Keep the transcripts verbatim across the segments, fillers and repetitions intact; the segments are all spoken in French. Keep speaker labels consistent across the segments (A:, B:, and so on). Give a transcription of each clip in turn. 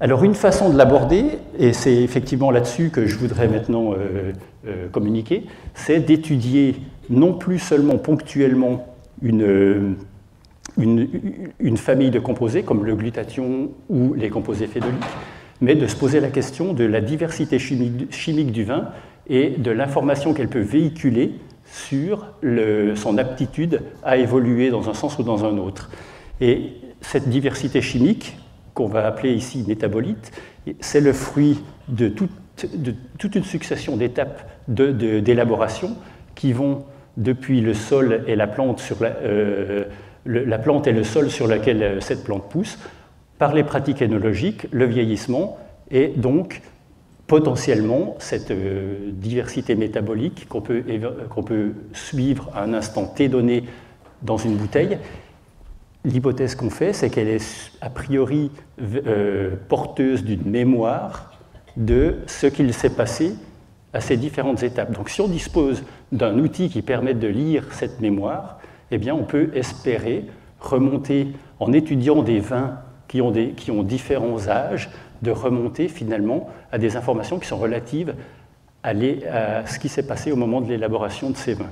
A: Alors une façon de l'aborder, et c'est effectivement là-dessus que je voudrais maintenant euh, euh, communiquer, c'est d'étudier non plus seulement ponctuellement une, une, une famille de composés comme le glutathion ou les composés phénoliques, mais de se poser la question de la diversité chimique, chimique du vin et de l'information qu'elle peut véhiculer sur le, son aptitude à évoluer dans un sens ou dans un autre. Et cette diversité chimique, qu'on va appeler ici métabolite, c'est le fruit de toute, de toute une succession d'étapes de, de, d'élaboration qui vont depuis le sol et la plante, sur la, euh, le, la plante et le sol sur lequel cette plante pousse, par les pratiques énologiques, le vieillissement et donc potentiellement cette euh, diversité métabolique qu'on peut, qu'on peut suivre à un instant T donné dans une bouteille. L'hypothèse qu'on fait, c'est qu'elle est a priori euh, porteuse d'une mémoire de ce qu'il s'est passé à ces différentes étapes. Donc si on dispose d'un outil qui permet de lire cette mémoire, eh bien on peut espérer remonter, en étudiant des vins qui ont, des, qui ont différents âges, de remonter finalement à des informations qui sont relatives à, les, à ce qui s'est passé au moment de l'élaboration de ces vins.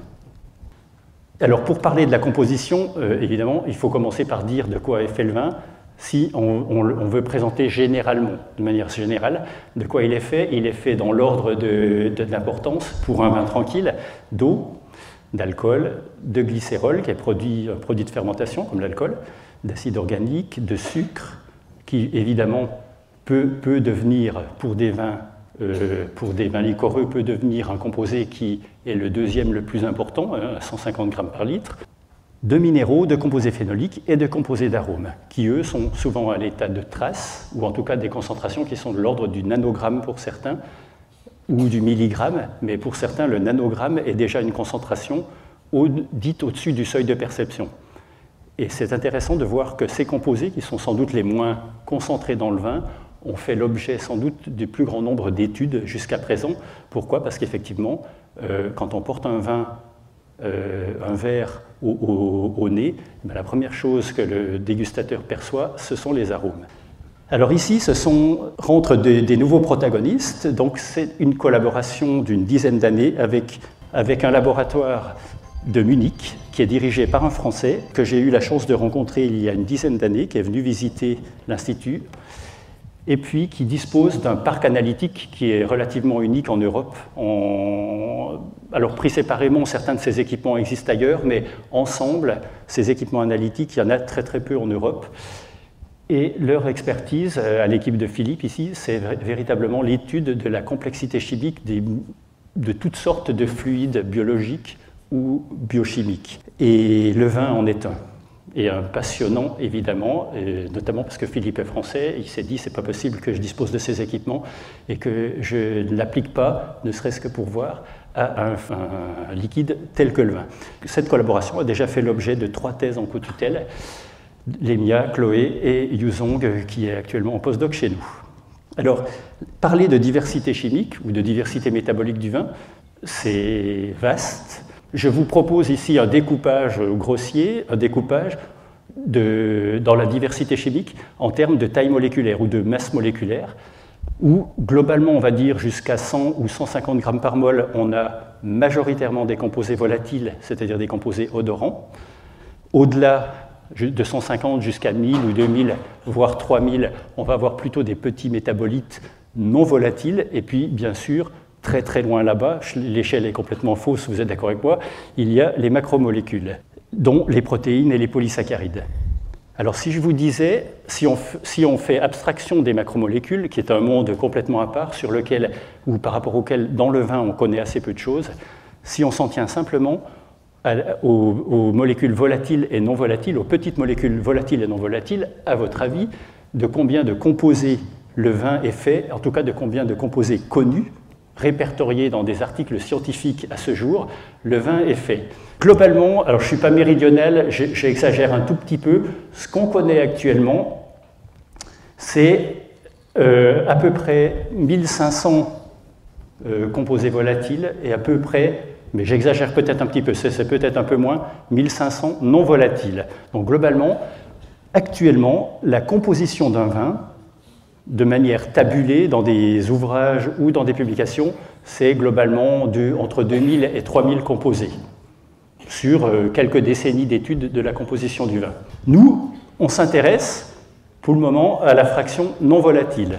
A: Alors pour parler de la composition, euh, évidemment, il faut commencer par dire de quoi est fait le vin, si on, on, on veut présenter généralement, de manière générale, de quoi il est fait. Il est fait dans l'ordre de, de, de l'importance pour un vin tranquille, d'eau, d'alcool, de glycérol, qui est produit, un produit de fermentation comme l'alcool, d'acide organique, de sucre, qui évidemment peut, peut devenir pour des vins Euh, pour des vins liquoreux, peut devenir un composé qui est le deuxième le plus important, hein, à cent cinquante grammes par litre, de minéraux, de composés phénoliques et de composés d'arômes, qui eux sont souvent à l'état de traces, ou en tout cas des concentrations qui sont de l'ordre du nanogramme pour certains, ou du milligramme, mais pour certains le nanogramme est déjà une concentration au, dite au-dessus du seuil de perception. Et c'est intéressant de voir que ces composés, qui sont sans doute les moins concentrés dans le vin, ont fait l'objet sans doute du plus grand nombre d'études jusqu'à présent. Pourquoi? Parce qu'effectivement, euh, quand on porte un vin, euh, un verre au, au, au nez, ben la première chose que le dégustateur perçoit, ce sont les arômes. Alors ici, ce sont, rentrent des, des nouveaux protagonistes, donc c'est une collaboration d'une dizaine d'années avec, avec un laboratoire de Munich, qui est dirigé par un Français que j'ai eu la chance de rencontrer il y a une dizaine d'années, qui est venu visiter l'Institut, et puis qui dispose d'un parc analytique qui est relativement unique en Europe. En... Alors pris séparément, certains de ces équipements existent ailleurs, mais ensemble, ces équipements analytiques, il y en a très très peu en Europe. Et leur expertise, à l'équipe de Philippe ici, c'est véritablement l'étude de la complexité chimique des... de toutes sortes de fluides biologiques ou biochimiques. Et le vin en est un. Et un passionnant, évidemment, et notamment parce que Philippe est français, il s'est dit c'est pas possible que je dispose de ces équipements et que je ne l'applique pas, ne serait-ce que pour voir, à un, un liquide tel que le vin. Cette collaboration a déjà fait l'objet de trois thèses en co-tutelle, Lemia, Chloé et Yuzong, qui est actuellement en postdoc chez nous. Alors, parler de diversité chimique ou de diversité métabolique du vin, c'est vaste. Je vous propose ici un découpage grossier, un découpage de, dans la diversité chimique en termes de taille moléculaire ou de masse moléculaire, où globalement, on va dire jusqu'à cent ou cent cinquante grammes par mol, on a majoritairement des composés volatiles, c'est-à-dire des composés odorants. Au-delà de cent cinquante jusqu'à mille ou deux mille, voire trois mille, on va avoir plutôt des petits métabolites non volatiles, et puis bien sûr, très très loin là-bas, l'échelle est complètement fausse, vous êtes d'accord avec moi, il y a les macromolécules, dont les protéines et les polysaccharides. Alors si je vous disais, si on, si on fait abstraction des macromolécules, qui est un monde complètement à part, sur lequel, ou par rapport auquel, dans le vin, on connaît assez peu de choses, si on s'en tient simplement à, aux, aux molécules volatiles et non volatiles, aux petites molécules volatiles et non volatiles, à votre avis, de combien de composés le vin est fait, en tout cas de combien de composés connus, répertoriés dans des articles scientifiques à ce jour, le vin est fait. Globalement, alors je ne suis pas méridional, j'exagère un tout petit peu, ce qu'on connaît actuellement, c'est euh, à peu près mille cinq cents euh, composés volatiles et à peu près, mais j'exagère peut-être un petit peu, c'est peut-être un peu moins, mille cinq cents non volatiles. Donc globalement, actuellement, la composition d'un vin de manière tabulée dans des ouvrages ou dans des publications, c'est globalement de, entre deux mille et trois mille composés sur quelques décennies d'études de la composition du vin. Nous, on s'intéresse pour le moment à la fraction non volatile.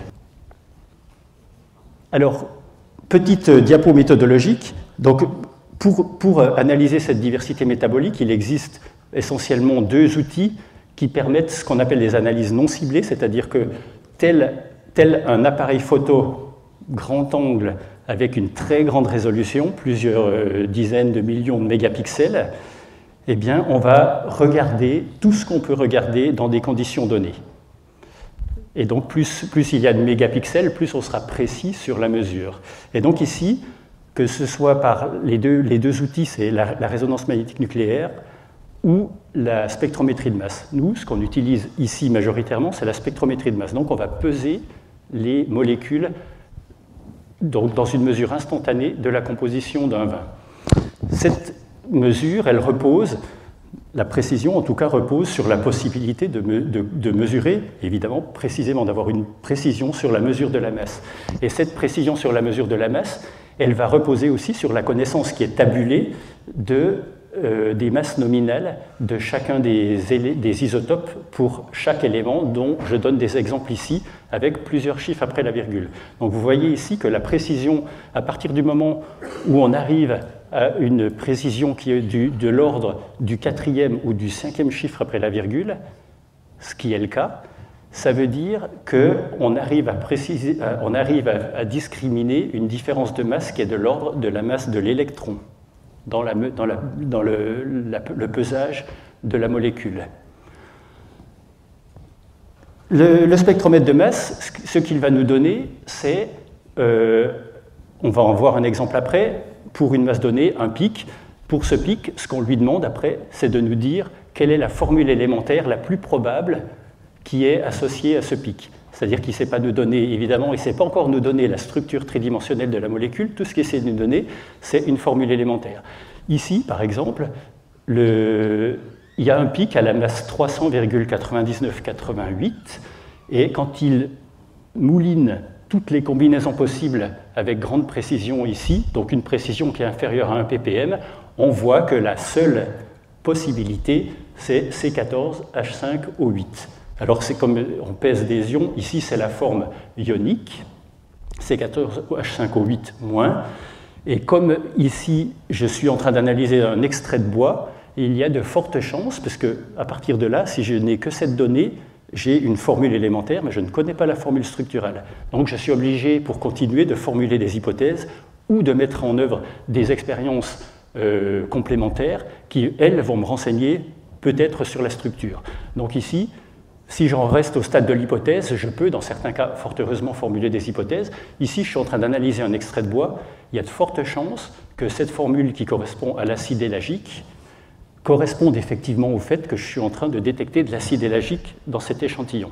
A: Alors, petite diapo méthodologique. Donc, pour, pour analyser cette diversité métabolique, il existe essentiellement deux outils qui permettent ce qu'on appelle des analyses non ciblées, c'est-à-dire que tel, tel un appareil photo grand angle avec une très grande résolution, plusieurs euh, dizaines de millions de mégapixels, eh bien, on va regarder tout ce qu'on peut regarder dans des conditions données. Et donc, plus, plus il y a de mégapixels, plus on sera précis sur la mesure. Et donc ici, que ce soit par les deux, les deux outils, c'est la, la résonance magnétique nucléaire ou la spectrométrie de masse. Nous, ce qu'on utilise ici majoritairement, c'est la spectrométrie de masse. Donc, on va peser les molécules donc, dans une mesure instantanée de la composition d'un vin. Cette mesure, elle repose, la précision en tout cas repose sur la possibilité de, me, de, de mesurer, évidemment, précisément, d'avoir une précision sur la mesure de la masse. Et cette précision sur la mesure de la masse, elle va reposer aussi sur la connaissance qui est tabulée de, euh, des masses nominales de chacun des, des isotopes pour chaque élément, dont je donne des exemples ici, avec plusieurs chiffres après la virgule. Donc vous voyez ici que la précision, à partir du moment où on arrive à une précision qui est du, de l'ordre du quatrième ou du cinquième chiffre après la virgule, ce qui est le cas, ça veut dire qu'on arrive, à, préciser, on arrive à, à discriminer une différence de masse qui est de l'ordre de la masse de l'électron dans, la, dans, la, dans le, la, le pesage de la molécule. Le, le spectromètre de masse, ce qu'il va nous donner, c'est, euh, on va en voir un exemple après, pour une masse donnée, un pic. Pour ce pic, ce qu'on lui demande après, c'est de nous dire quelle est la formule élémentaire la plus probable qui est associée à ce pic. C'est-à-dire qu'il ne sait pas nous donner, évidemment, il ne sait pas encore nous donner la structure tridimensionnelle de la molécule. Tout ce qu'il essaie de nous donner, c'est une formule élémentaire. Ici, par exemple, le... il y a un pic à la masse trois cents virgule quatre-vingt-dix-neuf quatre-vingt-huit, et quand il mouline toutes les combinaisons possibles avec grande précision ici, donc une précision qui est inférieure à un ppm, on voit que la seule possibilité, c'est C quatorze H cinq O huit. Alors c'est comme on pèse des ions, ici c'est la forme ionique, C quatorze H cinq O huit moins, et comme ici je suis en train d'analyser un extrait de bois, il y a de fortes chances, parce qu'à partir de là, si je n'ai que cette donnée, j'ai une formule élémentaire, mais je ne connais pas la formule structurelle. Donc je suis obligé, pour continuer, de formuler des hypothèses ou de mettre en œuvre des expériences euh, complémentaires qui, elles, vont me renseigner peut-être sur la structure. Donc ici, si j'en reste au stade de l'hypothèse, je peux, dans certains cas, fort heureusement, formuler des hypothèses. Ici, je suis en train d'analyser un extrait de bois. Il y a de fortes chances que cette formule qui correspond à l'acide élagique correspondent effectivement au fait que je suis en train de détecter de l'acide élagique dans cet échantillon.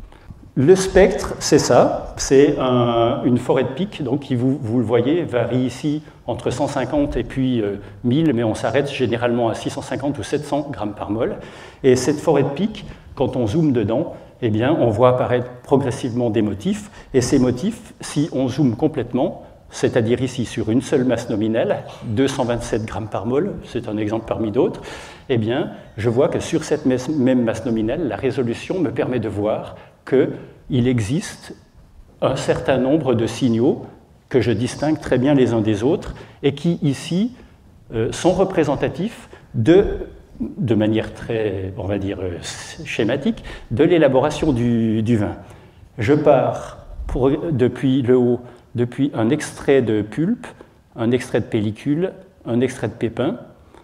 A: Le spectre, c'est ça, c'est un, une forêt de pics, donc qui, vous, vous le voyez, varie ici entre cent cinquante et puis euh, mille, mais on s'arrête généralement à six cent cinquante ou sept cents grammes par mol. Et cette forêt de pics, quand on zoome dedans, eh bien, on voit apparaître progressivement des motifs, et ces motifs, si on zoome complètement, c'est-à-dire ici sur une seule masse nominale, deux cent vingt-sept grammes par mol, c'est un exemple parmi d'autres, eh bien, je vois que sur cette même masse nominale, la résolution me permet de voir qu'il existe un certain nombre de signaux que je distingue très bien les uns des autres et qui, ici, euh, sont représentatifs de, de manière très, on va dire, euh, schématique, de l'élaboration du, du vin. Je pars pour, depuis le haut, depuis un extrait de pulpe, un extrait de pellicule, un extrait de pépin.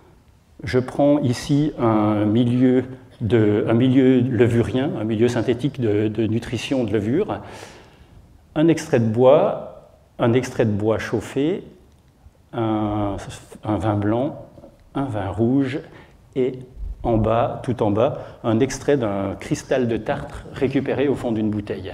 A: Je prends ici un milieu, de, un milieu levurien, un milieu synthétique de, de nutrition de levure, un extrait de bois, un extrait de bois chauffé, un, un vin blanc, un vin rouge et en bas, tout en bas, un extrait d'un cristal de tartre récupéré au fond d'une bouteille.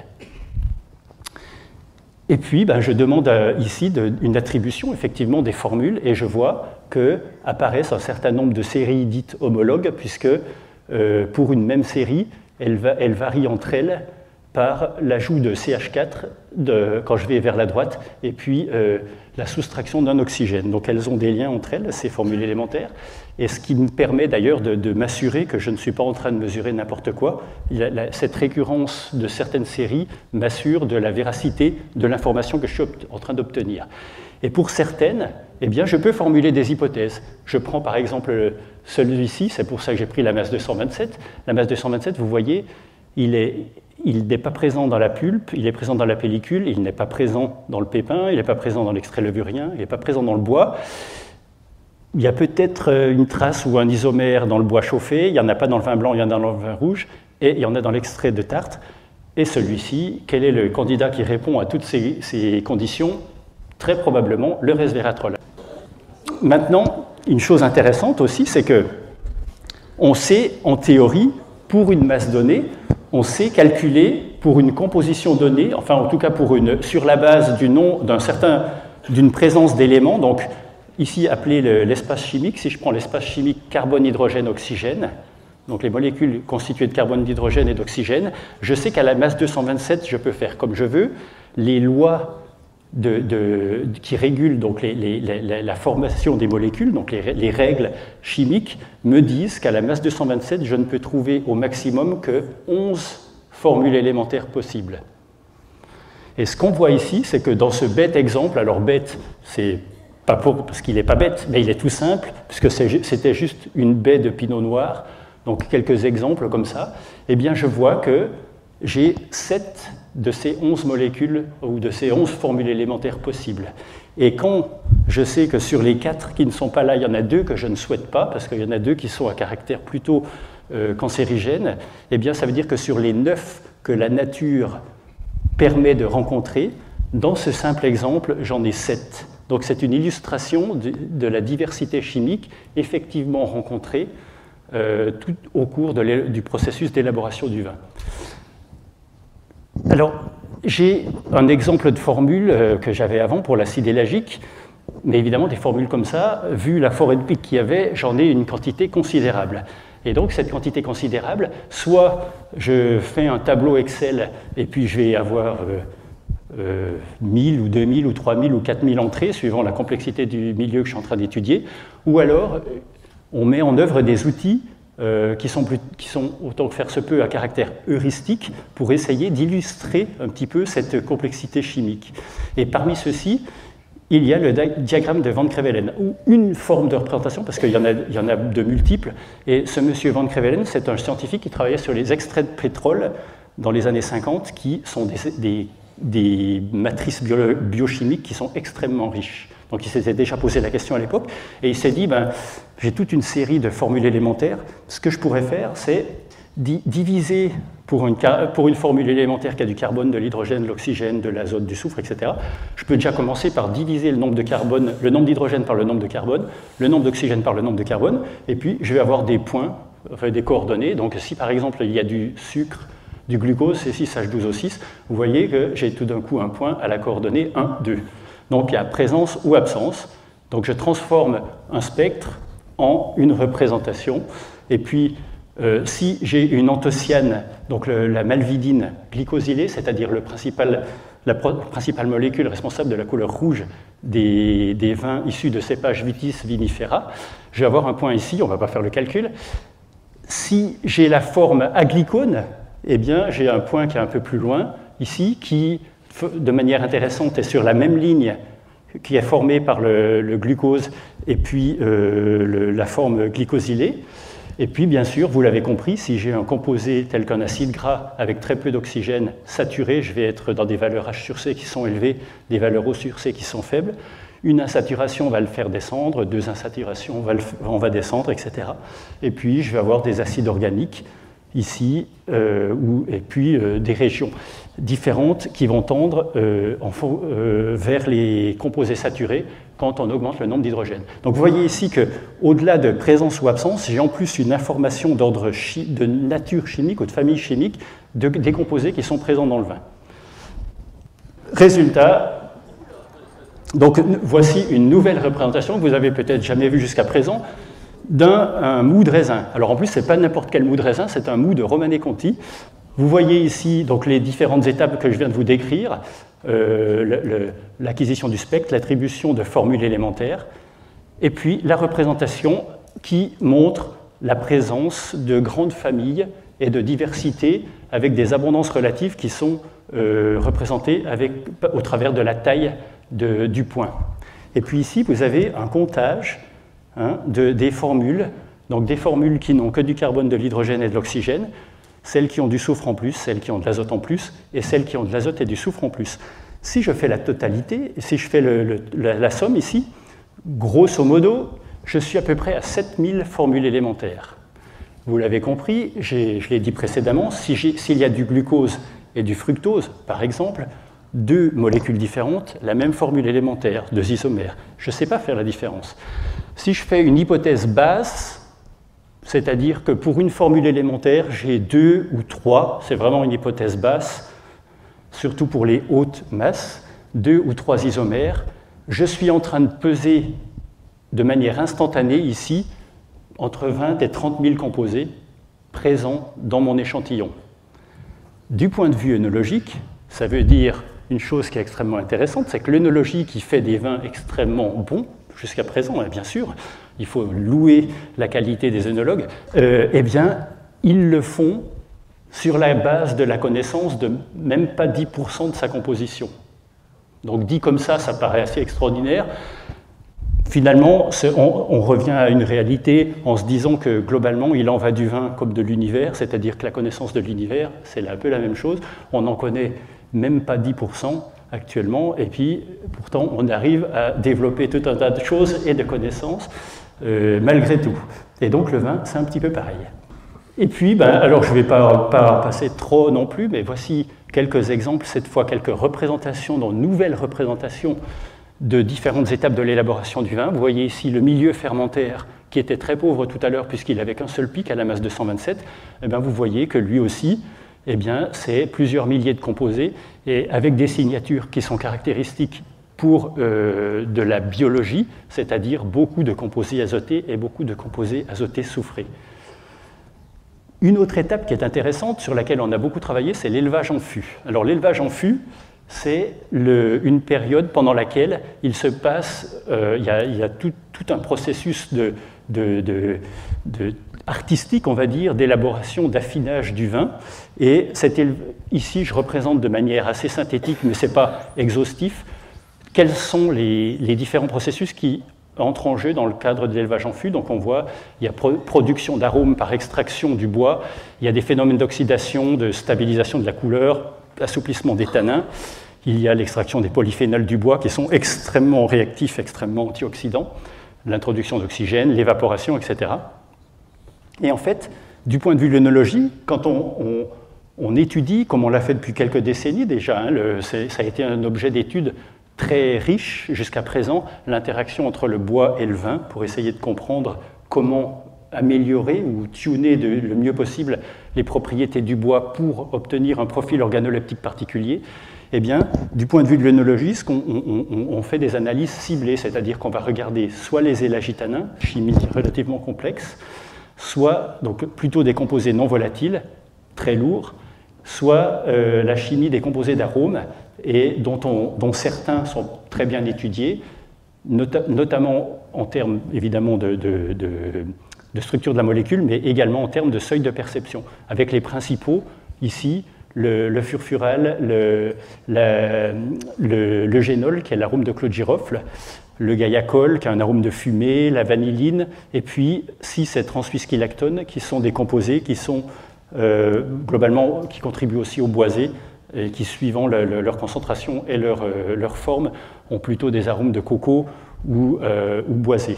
A: Et puis, ben, je demande euh, ici de, une attribution, effectivement, des formules, et je vois qu'apparaissent un certain nombre de séries dites homologues, puisque euh, pour une même série, elle, va, elle varie entre elles par l'ajout de C H quatre de, quand je vais vers la droite, et puis euh, la soustraction d'un oxygène. Donc elles ont des liens entre elles, ces formules élémentaires, et ce qui me permet d'ailleurs de, de m'assurer que je ne suis pas en train de mesurer n'importe quoi. La, la, cette récurrence de certaines séries m'assure de la véracité de l'information que je suis en train d'obtenir. Et pour certaines, eh bien, je peux formuler des hypothèses. Je prends par exemple celui-ci, c'est pour ça que j'ai pris la masse deux cent vingt-sept. La masse deux cent vingt-sept, vous voyez, il est... Il n'est pas présent dans la pulpe, il est présent dans la pellicule, il n'est pas présent dans le pépin, il n'est pas présent dans l'extrait levurien, il n'est pas présent dans le bois. Il y a peut-être une trace ou un isomère dans le bois chauffé, il n'y en a pas dans le vin blanc, il y en a dans le vin rouge, et il y en a dans l'extrait de tarte. Et celui-ci, quel est le candidat qui répond à toutes ces, ces conditions? Très probablement le resveratrol. Maintenant, une chose intéressante aussi, c'est que on sait en théorie, pour une masse donnée, on sait calculer pour une composition donnée, enfin en tout cas pour une, sur la base du nom d'un certain, d'une présence d'éléments, donc ici appelé le, l'espace chimique, si je prends l'espace chimique carbone, hydrogène, oxygène, donc les molécules constituées de carbone, d'hydrogène et d'oxygène, je sais qu'à la masse deux cent vingt-sept, je peux faire comme je veux, les lois de, de, qui régulent donc les, les, la, la formation des molécules, donc les, les règles chimiques, me disent qu'à la masse deux cent vingt-sept, je ne peux trouver au maximum que onze formules élémentaires possibles. Et ce qu'on voit ici, c'est que dans ce bête exemple, alors bête, c'est pas pour, parce qu'il n'est pas bête, mais il est tout simple, puisque c'était juste une baie de pinot noir, donc quelques exemples comme ça, eh bien je vois que j'ai sept de ces onze molécules ou de ces onze formules élémentaires possibles. Et quand je sais que sur les quatre qui ne sont pas là, il y en a deux que je ne souhaite pas, parce qu'il y en a deux qui sont à caractère plutôt euh, cancérigène, eh bien ça veut dire que sur les neuf que la nature permet de rencontrer, dans ce simple exemple, j'en ai sept. Donc c'est une illustration de, de la diversité chimique effectivement rencontrée euh, tout au cours de du processus d'élaboration du vin. Alors, j'ai un exemple de formule euh, que j'avais avant pour l'acide élagique, mais évidemment, des formules comme ça, vu la forêt de pic qu'il y avait, j'en ai une quantité considérable. Et donc, cette quantité considérable, soit je fais un tableau Excel et puis je vais avoir euh, euh, mille ou deux mille ou trois mille ou quatre mille entrées, suivant la complexité du milieu que je suis en train d'étudier, ou alors on met en œuvre des outils Euh, qui, sont plus, qui sont, autant que faire se peut, à caractère heuristique, pour essayer d'illustrer un petit peu cette complexité chimique. Et parmi ceux-ci, il y a le diagramme de Van Crevelen, ou une forme de représentation, parce qu'il y en a, il y en a de multiples. Et ce monsieur Van Crevelen, c'est un scientifique qui travaillait sur les extraits de pétrole dans les années cinquante, qui sont des, des, des matrices bio, biochimiques qui sont extrêmement riches. Donc il s'était déjà posé la question à l'époque, et il s'est dit, ben, j'ai toute une série de formules élémentaires, ce que je pourrais faire, c'est di diviser pour une, pour une formule élémentaire qui a du carbone, de l'hydrogène, de l'oxygène, de l'azote, du soufre, et cetera. Je peux déjà commencer par diviser le nombre de carbone, le nombre d'hydrogène par le nombre de carbone, le nombre d'oxygène par le nombre de carbone, et puis je vais avoir des points, enfin des coordonnées. Donc si par exemple il y a du sucre, du glucose, C six H douze O six, vous voyez que j'ai tout d'un coup un point à la coordonnée un, deux. Donc il y a présence ou absence. Donc je transforme un spectre en une représentation. Et puis, euh, si j'ai une anthocyane, donc le, la malvidine glycosylée, c'est-à-dire le principal, la pro, principale molécule responsable de la couleur rouge des, des vins issus de cépage Vitis vinifera, je vais avoir un point ici, on ne va pas faire le calcul. Si j'ai la forme aglycone, eh bien j'ai un point qui est un peu plus loin, ici, qui de manière intéressante est sur la même ligne qui est formée par le, le glucose et puis euh, le, la forme glycosylée. Et puis, bien sûr, vous l'avez compris, si j'ai un composé tel qu'un acide gras avec très peu d'oxygène saturé, je vais être dans des valeurs H sur C qui sont élevées, des valeurs O sur C qui sont faibles. Une insaturation va le faire descendre, deux insaturations, on va, le, on va descendre, et cetera. Et puis, je vais avoir des acides organiques ici, euh, où, et puis euh, des régions différentes qui vont tendre euh, en, euh, vers les composés saturés quand on augmente le nombre d'hydrogène. Donc vous voyez ici qu'au-delà de présence ou absence, j'ai en plus une information d'ordre de nature chimique ou de famille chimique de, des composés qui sont présents dans le vin. Résultat, donc voici une nouvelle représentation que vous avez peut-être jamais vue jusqu'à présent d'un mou de raisin. Alors en plus, ce n'est pas n'importe quel mou de raisin, c'est un mou de Romanée-Conti. Vous voyez ici donc, les différentes étapes que je viens de vous décrire, euh, l'acquisition du spectre, l'attribution de formules élémentaires, et puis la représentation qui montre la présence de grandes familles et de diversité avec des abondances relatives qui sont euh, représentées avec, au travers de la taille de, du point. Et puis ici, vous avez un comptage hein, de, des formules, donc des formules qui n'ont que du carbone, de l'hydrogène et de l'oxygène, celles qui ont du soufre en plus, celles qui ont de l'azote en plus, et celles qui ont de l'azote et du soufre en plus. Si je fais la totalité, si je fais le, le, la, la somme ici, grosso modo, je suis à peu près à sept mille formules élémentaires. Vous l'avez compris, je l'ai dit précédemment, si s'il y a du glucose et du fructose, par exemple, deux molécules différentes, la même formule élémentaire, deux isomères, je ne sais pas faire la différence. Si je fais une hypothèse basse, c'est-à-dire que pour une formule élémentaire, j'ai deux ou trois, c'est vraiment une hypothèse basse, surtout pour les hautes masses, deux ou trois isomères, je suis en train de peser de manière instantanée ici entre vingt et trente mille composés présents dans mon échantillon. Du point de vue œnologique, ça veut dire une chose qui est extrêmement intéressante, c'est que l'œnologie qui fait des vins extrêmement bons, jusqu'à présent, bien sûr, il faut louer la qualité des œnologues, euh, eh bien, ils le font sur la base de la connaissance de même pas dix pour cent de sa composition. Donc dit comme ça, ça paraît assez extraordinaire. Finalement, on, on revient à une réalité en se disant que globalement, il en va du vin comme de l'univers, c'est-à-dire que la connaissance de l'univers, c'est un peu la même chose. On n'en connaît même pas dix pour cent actuellement, et puis pourtant, on arrive à développer tout un tas de choses et de connaissances euh, malgré tout. Et donc le vin, c'est un petit peu pareil. Et puis, ben, alors je ne vais pas, pas passer trop non plus, mais voici quelques exemples, cette fois quelques représentations, donc nouvelles représentations de différentes étapes de l'élaboration du vin. Vous voyez ici le milieu fermentaire qui était très pauvre tout à l'heure puisqu'il n'avait qu'un seul pic à la masse de cent vingt-sept. Et bien, vous voyez que lui aussi, eh bien, c'est plusieurs milliers de composés et avec des signatures qui sont caractéristiques pour euh, de la biologie, c'est-à-dire beaucoup de composés azotés et beaucoup de composés azotés soufrés. Une autre étape qui est intéressante, sur laquelle on a beaucoup travaillé, c'est l'élevage en fût. Alors l'élevage en fût, c'est une période pendant laquelle il se passe, euh, il y a, il y a tout, tout un processus de, de, de, de artistique, on va dire, d'élaboration, d'affinage du vin. Et cette, ici, je représente de manière assez synthétique, mais ce n'est pas exhaustif, quels sont les, les différents processus qui entrent en jeu dans le cadre de l'élevage en fût. Donc on voit, il y a pro production d'arômes par extraction du bois, il y a des phénomènes d'oxydation, de stabilisation de la couleur, assouplissement des tanins, il y a l'extraction des polyphénols du bois qui sont extrêmement réactifs, extrêmement antioxydants, l'introduction d'oxygène, l'évaporation, et cetera. Et en fait, du point de vue de l'œnologie, quand on, on, on étudie, comme on l'a fait depuis quelques décennies déjà, hein, le, ça a été un objet d'étude très riche jusqu'à présent, l'interaction entre le bois et le vin, pour essayer de comprendre comment améliorer ou tuner de, le mieux possible les propriétés du bois pour obtenir un profil organoleptique particulier. Eh bien, du point de vue de l'œnologie, on, on, on fait des analyses ciblées, c'est-à-dire qu'on va regarder soit les élagitanins, chimie relativement complexe, soit donc plutôt des composés non volatiles, très lourds, soit euh, la chimie des composés d'arômes, et dont, on, dont certains sont très bien étudiés, not notamment en termes évidemment de, de, de, de structure de la molécule, mais également en termes de seuil de perception, avec les principaux, ici, le, le furfural, le, la, le, le génol, qui est l'arôme de clou de girofle, le guaiacol, qui a un arôme de fumée, la vanilline, et puis six et trans-whisky-lactone, qui sont des composés qui sont euh, globalement, qui contribuent aussi au boisé, et qui, suivant le, le, leur concentration et leur, euh, leur forme, ont plutôt des arômes de coco ou, euh, ou boisé.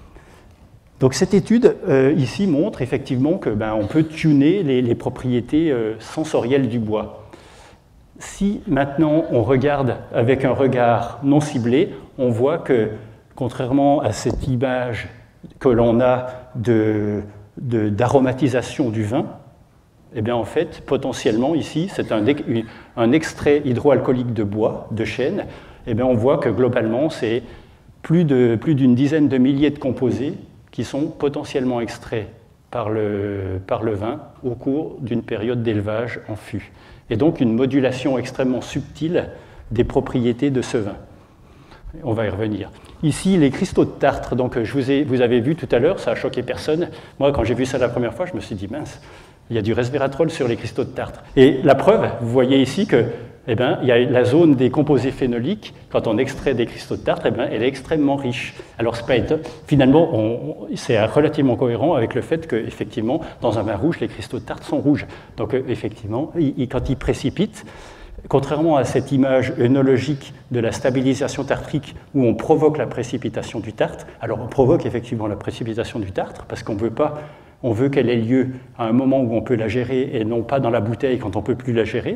A: Donc cette étude euh, ici montre effectivement qu'on ben, peut tuner les, les propriétés euh, sensorielles du bois. Si maintenant on regarde avec un regard non ciblé, on voit que, contrairement à cette image que l'on a de, de, d'aromatisation du vin, eh bien, en fait, potentiellement, ici, c'est un, un extrait hydroalcoolique de bois, de chêne. Eh bien, on voit que, globalement, c'est plus de, plus d'une dizaine de milliers de composés qui sont potentiellement extraits par le, par le vin au cours d'une période d'élevage en fût. Et donc une modulation extrêmement subtile des propriétés de ce vin. On va y revenir. Ici, les cristaux de tartre, donc je vous, ai, vous avez vu tout à l'heure, ça a choqué personne. Moi, quand j'ai vu ça la première fois, je me suis dit, mince, il y a du resveratrol sur les cristaux de tartre. Et la preuve, vous voyez ici que eh ben, il y a la zone des composés phénoliques, quand on extrait des cristaux de tartre, eh ben, elle est extrêmement riche. Alors, c'est pas étonnant. Finalement, c'est relativement cohérent avec le fait qu'effectivement, dans un vin rouge, les cristaux de tartre sont rouges. Donc, effectivement, il, quand ils précipitent, contrairement à cette image œnologique de la stabilisation tartrique où on provoque la précipitation du tartre, alors on provoque effectivement la précipitation du tartre parce qu'on veut pas, on veut qu'elle ait lieu à un moment où on peut la gérer et non pas dans la bouteille quand on ne peut plus la gérer.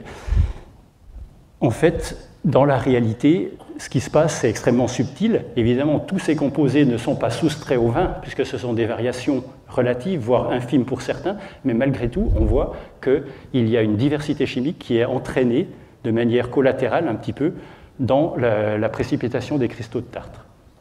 A: En fait, dans la réalité, ce qui se passe, c'est extrêmement subtil. Évidemment, tous ces composés ne sont pas soustraits au vin, puisque ce sont des variations relatives, voire infimes pour certains, mais malgré tout, on voit qu'il y a une diversité chimique qui est entraînée de manière collatérale, un petit peu, dans la, la précipitation des cristaux de tartre.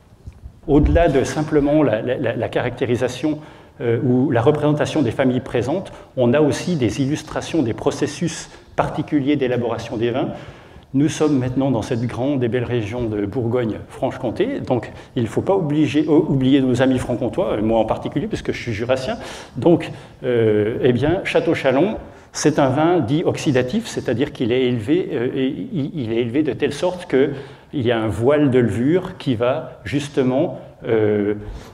A: Au-delà de simplement la, la, la caractérisation euh, ou la représentation des familles présentes, on a aussi des illustrations des processus particuliers d'élaboration des vins. Nous sommes maintenant dans cette grande et belle région de Bourgogne-Franche-Comté, donc il ne faut pas obliger, oublier nos amis franc-comtois, moi en particulier, puisque je suis jurassien. Donc, euh, eh bien, Château-Chalon, c'est un vin dit oxydatif, c'est-à-dire qu'il est élevé, euh, il est élevé de telle sorte qu'il y a un voile de levure qui va justement euh,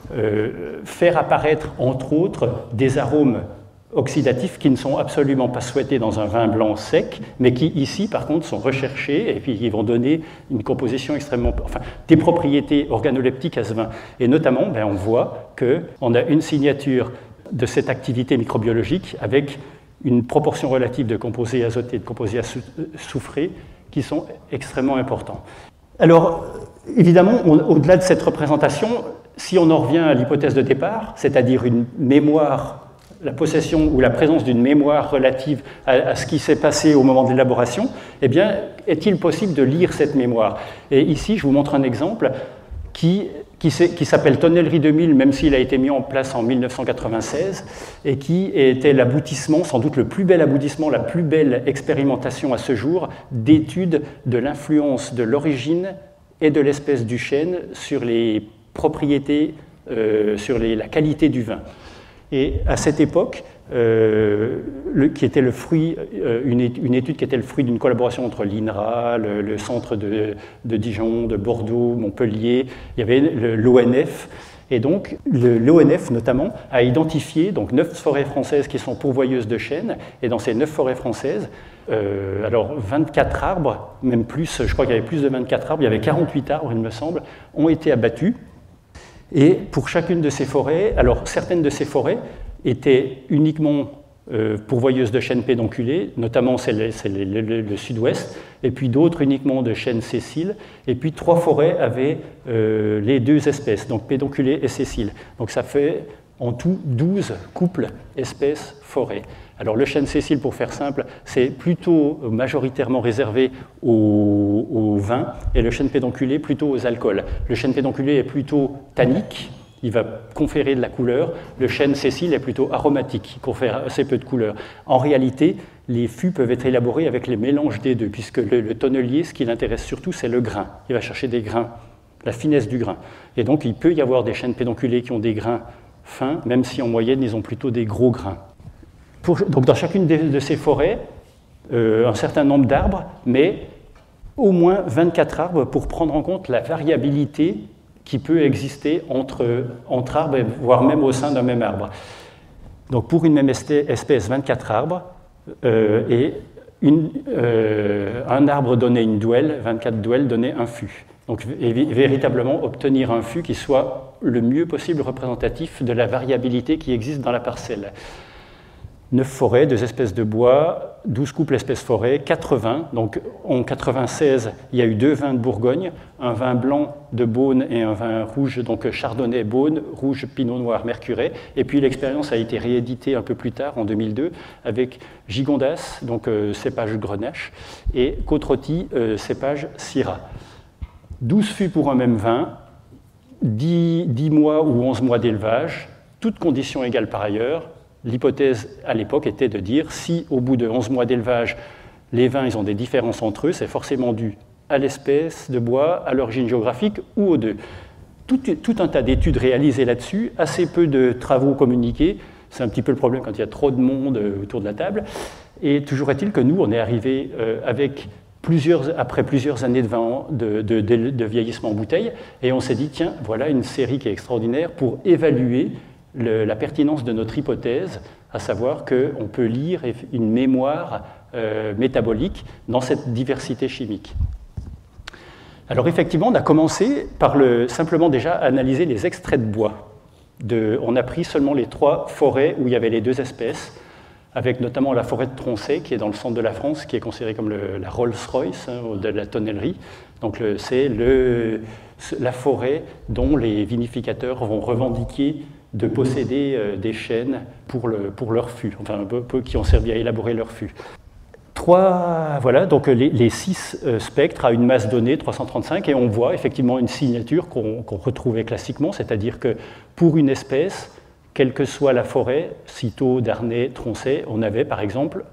A: euh, faire apparaître, entre autres, des arômes oxydatifs qui ne sont absolument pas souhaités dans un vin blanc sec, mais qui ici par contre sont recherchés et puis ils vont donner une composition extrêmement, enfin des propriétés organoleptiques à ce vin. Et notamment, ben, on voit qu'on a une signature de cette activité microbiologique avec une proportion relative de composés azotés et de composés soufrés qui sont extrêmement importants. Alors, évidemment, au-delà de cette représentation, si on en revient à l'hypothèse de départ, c'est-à-dire une mémoire, la possession ou la présence d'une mémoire relative à, à ce qui s'est passé au moment de l'élaboration, eh bien, est-il possible de lire cette mémoire? Et ici, je vous montre un exemple qui, qui, qui s'appelle Tonnellerie deux mille, même s'il a été mis en place en mille neuf cent quatre-vingt-seize, et qui était l'aboutissement, sans doute le plus bel aboutissement, la plus belle expérimentation à ce jour, d'études de l'influence de l'origine et de l'espèce du chêne sur les propriétés, euh, sur les, la qualité du vin. Et à cette époque, euh, le, qui était le fruit, euh, une, une étude qui était le fruit d'une collaboration entre l'INRA, le, le centre de, de Dijon, de Bordeaux, Montpellier, il y avait l'O N F, et donc l'O N F notamment a identifié donc, neuf forêts françaises qui sont pourvoyeuses de chêne, et dans ces neuf forêts françaises, euh, alors vingt-quatre arbres, même plus, je crois qu'il y avait plus de vingt-quatre arbres, il y avait quarante-huit arbres, il me semble, ont été abattus. Et pour chacune de ces forêts, alors certaines de ces forêts étaient uniquement euh, pourvoyeuses de chênes pédonculés, notamment c'est le, le, le, le sud-ouest, et puis d'autres uniquement de chênes sessiles, et puis trois forêts avaient euh, les deux espèces, donc pédonculés et sessiles. Donc ça fait en tout douze couples espèces-forêts. Alors le chêne sessile, pour faire simple, c'est plutôt majoritairement réservé au, au vin et le chêne pédonculé plutôt aux alcools. Le chêne pédonculé est plutôt tannique, il va conférer de la couleur. Le chêne sessile est plutôt aromatique, il confère assez peu de couleur. En réalité, les fûts peuvent être élaborés avec les mélanges des deux, puisque le, le tonnelier, ce qui l'intéresse surtout, c'est le grain. Il va chercher des grains, la finesse du grain. Et donc il peut y avoir des chênes pédonculés qui ont des grains fins, même si en moyenne ils ont plutôt des gros grains. Pour, donc dans chacune de, de ces forêts, euh, un certain nombre d'arbres, mais au moins vingt-quatre arbres pour prendre en compte la variabilité qui peut exister entre, entre arbres, voire même au sein d'un même arbre. Donc pour une même espèce, vingt-quatre arbres, euh, et une, euh, un arbre donnait une douelle, vingt-quatre douelles donnaient un fût. Donc et véritablement obtenir un fût qui soit le mieux possible représentatif de la variabilité qui existe dans la parcelle. neuf forêts, deux espèces de bois, douze couples espèces-forêts, quatre vins. Donc en quatre-vingt-seize, il y a eu deux vins de Bourgogne, un vin blanc de Beaune et un vin rouge, donc Chardonnay, Beaune, rouge, Pinot Noir, Mercuret. Et puis l'expérience a été rééditée un peu plus tard, en deux mille deux, avec Gigondas, donc euh, cépage Grenache, et Côte-Rôtie, euh, cépage Syrah. douze fûts pour un même vin, dix, dix mois ou onze mois d'élevage, toutes conditions égales par ailleurs, L'hypothèse à l'époque était de dire si au bout de onze mois d'élevage, les vins ils ont des différences entre eux, c'est forcément dû à l'espèce de bois, à l'origine géographique ou aux deux. Tout, tout un tas d'études réalisées là-dessus, assez peu de travaux communiqués. C'est un petit peu le problème quand il y a trop de monde autour de la table. Et toujours est-il que nous, on est arrivé euh, avec plusieurs, après plusieurs années de, vin, de, de, de, de vieillissement en bouteille, et on s'est dit, tiens, voilà une série qui est extraordinaire pour évaluer le, la pertinence de notre hypothèse, à savoir qu'on peut lire une mémoire euh, métabolique dans cette diversité chimique. Alors effectivement, on a commencé par le, simplement déjà analyser les extraits de bois. De, on a pris seulement les trois forêts où il y avait les deux espèces, avec notamment la forêt de Tronchet, qui est dans le centre de la France, qui est considérée comme le, la Rolls-Royce hein, de la tonnellerie. Donc c'est la forêt dont les vinificateurs vont revendiquer de posséder euh, des chênes pour, le, pour leur fût, enfin un peu, peu qui ont servi à élaborer leur fût. Trois, voilà, donc les, les six euh, spectres à une masse donnée, trois cent trente-cinq, et on voit effectivement une signature qu'on qu'on retrouvait classiquement, c'est-à-dire que pour une espèce, quelle que soit la forêt, Cîteaux, Darney, Tronchet, on avait par exemple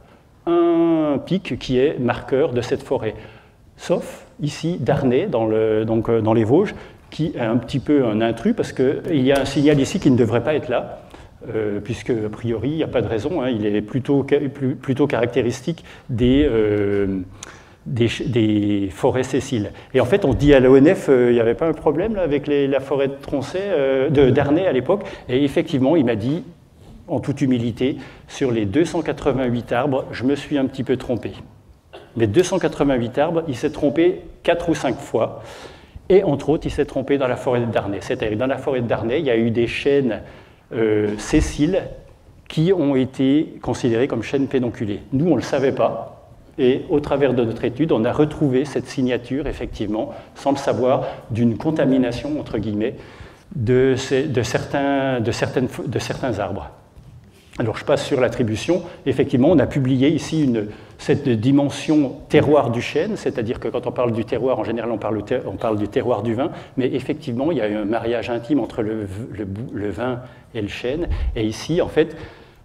A: un pic qui est marqueur de cette forêt. Sauf ici, Darney, dans, le, donc, euh, dans les Vosges, qui est un petit peu un intrus, parce qu'il y a un signal ici qui ne devrait pas être là, euh, puisque a priori, il n'y a pas de raison, hein, il est plutôt, plutôt caractéristique des, euh, des, des forêts sessiles. Et en fait, on dit à l'O N F, euh, il n'y avait pas un problème là, avec les, la forêt de Tronchet, euh, de Darney à l'époque, et effectivement, il m'a dit, en toute humilité, sur les deux cent quatre-vingt-huit arbres, je me suis un petit peu trompé. Mais deux cent quatre-vingt-huit arbres, il s'est trompé quatre ou cinq fois. Et entre autres, il s'est trompé dans la forêt de Darney. C'est-à-dire dans la forêt de Darney, il y a eu des chênes euh, sessiles qui ont été considérés comme chênes pédonculés. Nous, on ne le savait pas. Et au travers de notre étude, on a retrouvé cette signature, effectivement, sans le savoir, d'une contamination, entre guillemets, de, ces, de, certains, de, certaines, de certains arbres. Alors, je passe sur l'attribution. Effectivement, on a publié ici une, cette dimension terroir du chêne, c'est-à-dire que quand on parle du terroir, en général, on parle, on parle du terroir du vin, mais effectivement, il y a eu un mariage intime entre le, le, le vin et le chêne. Et ici, en fait,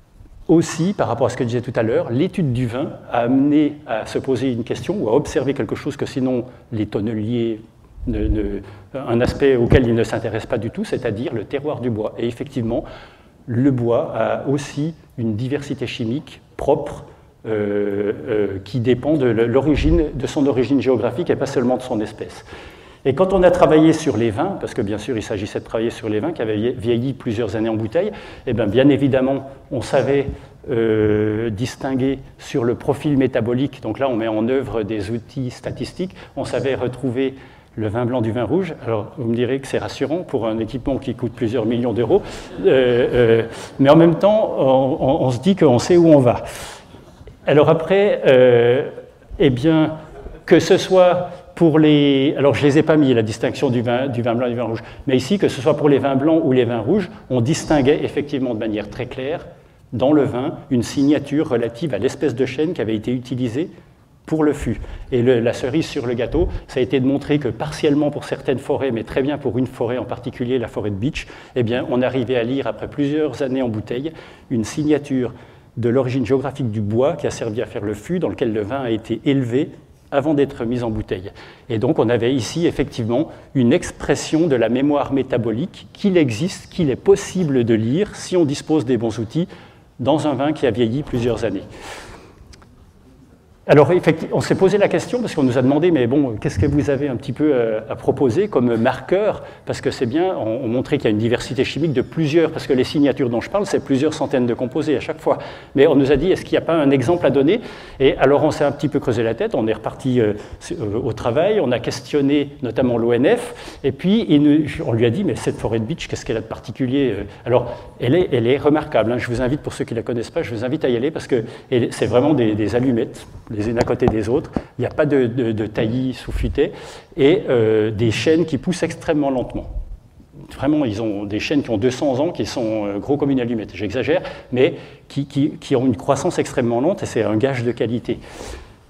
A: aussi, par rapport à ce que je disais tout à l'heure, l'étude du vin a amené à se poser une question ou à observer quelque chose que sinon les tonneliers, ne, ne, un aspect auquel ils ne s'intéressent pas du tout, c'est-à-dire le terroir du bois. Et effectivement, le bois a aussi une diversité chimique propre euh, euh, qui dépend de l'origine, de son origine géographique et pas seulement de son espèce. Et quand on a travaillé sur les vins, parce que bien sûr il s'agissait de travailler sur les vins qui avaient vieilli plusieurs années en bouteille, et bien, bien évidemment on savait euh, distinguer sur le profil métabolique, donc là on met en œuvre des outils statistiques, on savait retrouver le vin blanc du vin rouge. Alors, vous me direz que c'est rassurant pour un équipement qui coûte plusieurs millions d'euros, euh, euh, mais en même temps, on, on, on se dit qu'on sait où on va. Alors après, euh, eh bien, que ce soit pour les... Alors, je ne les ai pas mis, la distinction du vin, du vin blanc et du vin rouge, mais ici, que ce soit pour les vins blancs ou les vins rouges, on distinguait effectivement de manière très claire, dans le vin, une signature relative à l'espèce de chêne qui avait été utilisée pour le fût. Et le, la cerise sur le gâteau, ça a été de montrer que partiellement pour certaines forêts, mais très bien pour une forêt en particulier, la forêt de Bitche, eh bien, on arrivait à lire, après plusieurs années en bouteille, une signature de l'origine géographique du bois qui a servi à faire le fût, dans lequel le vin a été élevé avant d'être mis en bouteille. Et donc, on avait ici, effectivement, une expression de la mémoire métabolique qu'il existe, qu'il est possible de lire, si on dispose des bons outils, dans un vin qui a vieilli plusieurs années. Alors, on s'est posé la question parce qu'on nous a demandé, mais bon, qu'est-ce que vous avez un petit peu à proposer comme marqueur? Parce que c'est bien, on, on montrait qu'il y a une diversité chimique de plusieurs, parce que les signatures dont je parle, c'est plusieurs centaines de composés à chaque fois. Mais on nous a dit, est-ce qu'il n'y a pas un exemple à donner? Et alors, on s'est un petit peu creusé la tête, on est reparti euh, au travail, on a questionné notamment l'O N F, et puis il nous, on lui a dit, mais cette forêt de Bitche, qu'est-ce qu'elle a de particulier? Alors, elle est, elle est remarquable, hein. Je vous invite, pour ceux qui ne la connaissent pas, je vous invite à y aller, parce que c'est vraiment des, des allumettes, les unes à côté des autres, il n'y a pas de, de, de taillis sous futaie, et euh, des chênes qui poussent extrêmement lentement. Vraiment, ils ont des chênes qui ont deux cents ans, qui sont euh, gros comme une allumette, j'exagère, mais qui, qui, qui ont une croissance extrêmement lente, et c'est un gage de qualité.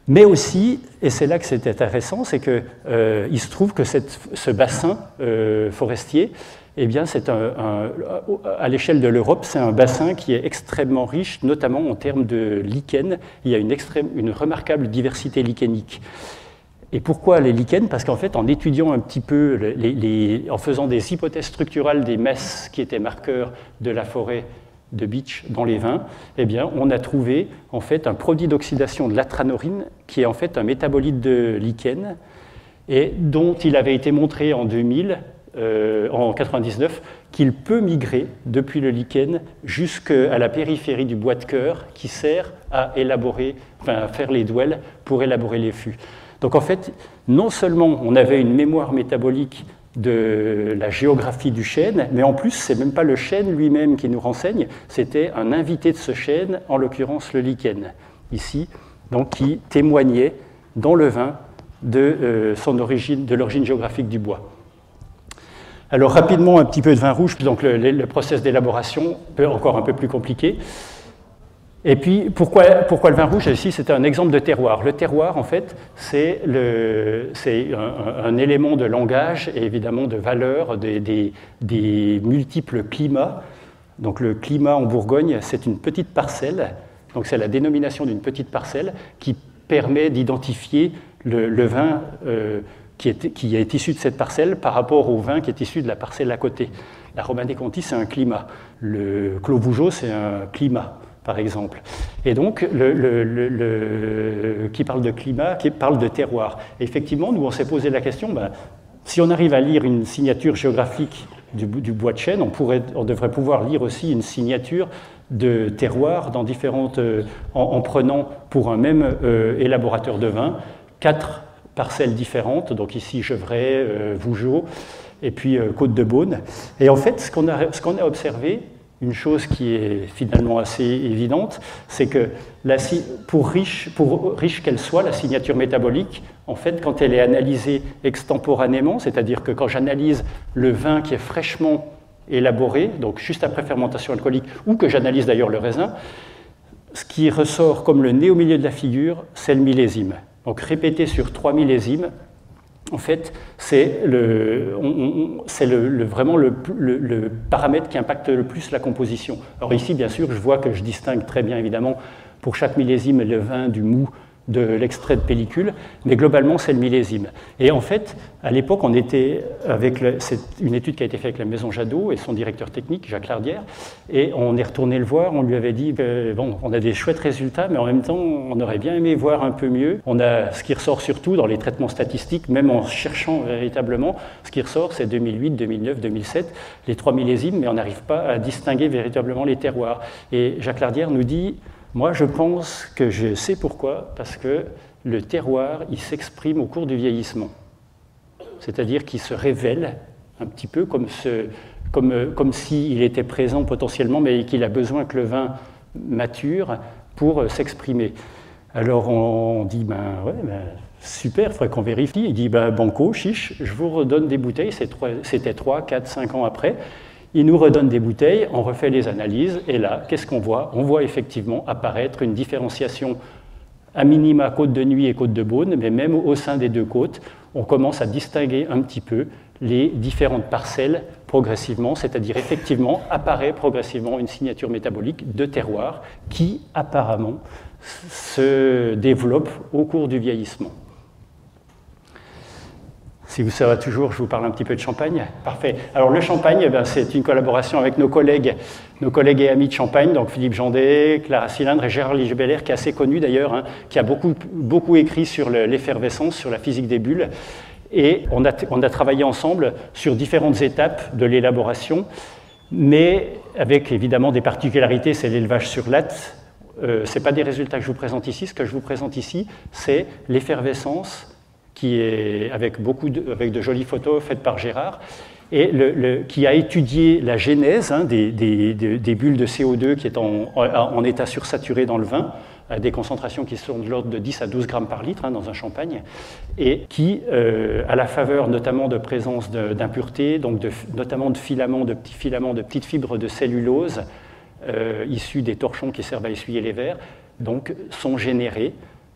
A: Mais aussi, et c'est là que c'est intéressant, c'est qu'il euh, se trouve que cette, ce bassin euh, forestier, eh bien, c'est un, un, à l'échelle de l'Europe, c'est un bassin qui est extrêmement riche, notamment en termes de lichens. Il y a une, extrême, une remarquable diversité lichénique. Et pourquoi les lichens? Parce qu'en fait, en étudiant un petit peu, les, les, en faisant des hypothèses structurales des messes qui étaient marqueurs de la forêt de beech dans les vins, eh bien, on a trouvé en fait un produit d'oxydation de l'atranorine qui est en fait un métabolite de lichen et dont il avait été montré en deux mille, euh, en quatre-vingt-dix-neuf, qu'il peut migrer depuis le lichen jusqu'à la périphérie du bois de cœur qui sert à élaborer, enfin à faire les douelles pour élaborer les fûts. Donc en fait, non seulement on avait une mémoire métabolique de la géographie du chêne, mais en plus, ce n'est même pas le chêne lui-même qui nous renseigne, c'était un invité de ce chêne, en l'occurrence le lichen, ici, donc qui témoignait dans le vin de, euh, son origine, de l'origine géographique du bois. Alors rapidement, un petit peu de vin rouge, donc le, le, le process d'élaboration, encore un peu plus compliqué. Et puis, pourquoi, pourquoi le vin rouge? Ici, c'est un exemple de terroir. Le terroir, en fait, c'est un, un élément de langage et évidemment de valeur des, des, des multiples climats. Donc, le climat en Bourgogne, c'est une petite parcelle. Donc, c'est la dénomination d'une petite parcelle qui permet d'identifier le, le vin euh, qui, est, qui est issu de cette parcelle par rapport au vin qui est issu de la parcelle à côté. La Romanée-Conti, c'est un climat. Le Clos Vougeot, c'est un climat, par exemple. Et donc, le, le, le, le, qui parle de climat, qui parle de terroir. Et effectivement, nous, on s'est posé la question, ben, si on arrive à lire une signature géographique du, du bois de chêne, on, pourrait, on devrait pouvoir lire aussi une signature de terroir dans différentes, euh, en, en prenant pour un même euh, élaborateur de vin quatre parcelles différentes, donc ici Gevrey, euh, Vougeot, et puis euh, Côte-de-Beaune. Et en fait, ce qu'on a, ce qu'on a observé, une chose qui est finalement assez évidente, c'est que la, pour riche, pour riche qu'elle soit, la signature métabolique, en fait, quand elle est analysée extemporanément, c'est-à-dire que quand j'analyse le vin qui est fraîchement élaboré, donc juste après fermentation alcoolique, ou que j'analyse d'ailleurs le raisin, ce qui ressort comme le nez au milieu de la figure, c'est le millésime. Donc répété sur trois millésimes, en fait, c'est le, le, le, vraiment le, le, le paramètre qui impacte le plus la composition. Alors ici, bien sûr, je vois que je distingue très bien, évidemment, pour chaque millésime, le vin du mou de l'extrait de pellicule, mais globalement, c'est le millésime. Et en fait, à l'époque, on était avec le, c'est une étude qui a été faite avec la Maison Jadot et son directeur technique, Jacques Lardière, et on est retourné le voir, on lui avait dit, ben, bon, on a des chouettes résultats, mais en même temps, on aurait bien aimé voir un peu mieux. On a, ce qui ressort surtout dans les traitements statistiques, même en cherchant véritablement, ce qui ressort, c'est deux mille huit, deux mille neuf, deux mille sept, les trois millésimes, mais on n'arrive pas à distinguer véritablement les terroirs. Et Jacques Lardière nous dit, moi, je pense que je sais pourquoi, parce que le terroir, il s'exprime au cours du vieillissement. C'est-à-dire qu'il se révèle un petit peu comme, ce, comme, comme s'il était présent potentiellement, mais qu'il a besoin que le vin mature pour s'exprimer. Alors on dit, ben ouais, ben, super, il faudrait qu'on vérifie. Il dit, ben banco, chiche, je vous redonne des bouteilles, c'était trois, quatre, cinq ans après. Il nous redonne des bouteilles, on refait les analyses, et là, qu'est-ce qu'on voit? On voit effectivement apparaître une différenciation à minima côte de Nuit et côte de Beaune, mais même au sein des deux côtes, on commence à distinguer un petit peu les différentes parcelles progressivement, c'est-à-dire effectivement apparaît progressivement une signature métabolique de terroir qui apparemment se développe au cours du vieillissement. Si vous savez toujours, je vous parle un petit peu de Champagne. Parfait. Alors le Champagne, eh bien, c'est une collaboration avec nos collègues, nos collègues et amis de Champagne, donc Philippe Jandet, Clara Cylindre et Gérard Ligebeller, qui est assez connu d'ailleurs, hein, qui a beaucoup, beaucoup écrit sur l'effervescence, sur la physique des bulles. Et on a, on a travaillé ensemble sur différentes étapes de l'élaboration, mais avec évidemment des particularités, c'est l'élevage sur latte. Euh, ce n'est pas des résultats que je vous présente ici. Ce que je vous présente ici, c'est l'effervescence, qui est avec, beaucoup de, avec de jolies photos faites par Gérard, et le, le, qui a étudié la genèse hein, des, des, des, des bulles de C O deux qui est en, en, en état sursaturé dans le vin, à des concentrations qui sont de l'ordre de dix à douze grammes par litre hein, dans un champagne, et qui, euh, à la faveur notamment de présence d'impuretés, donc de, notamment de filaments, de petits filaments, de petites fibres de cellulose, euh, issues des torchons qui servent à essuyer les verres, donc sont générés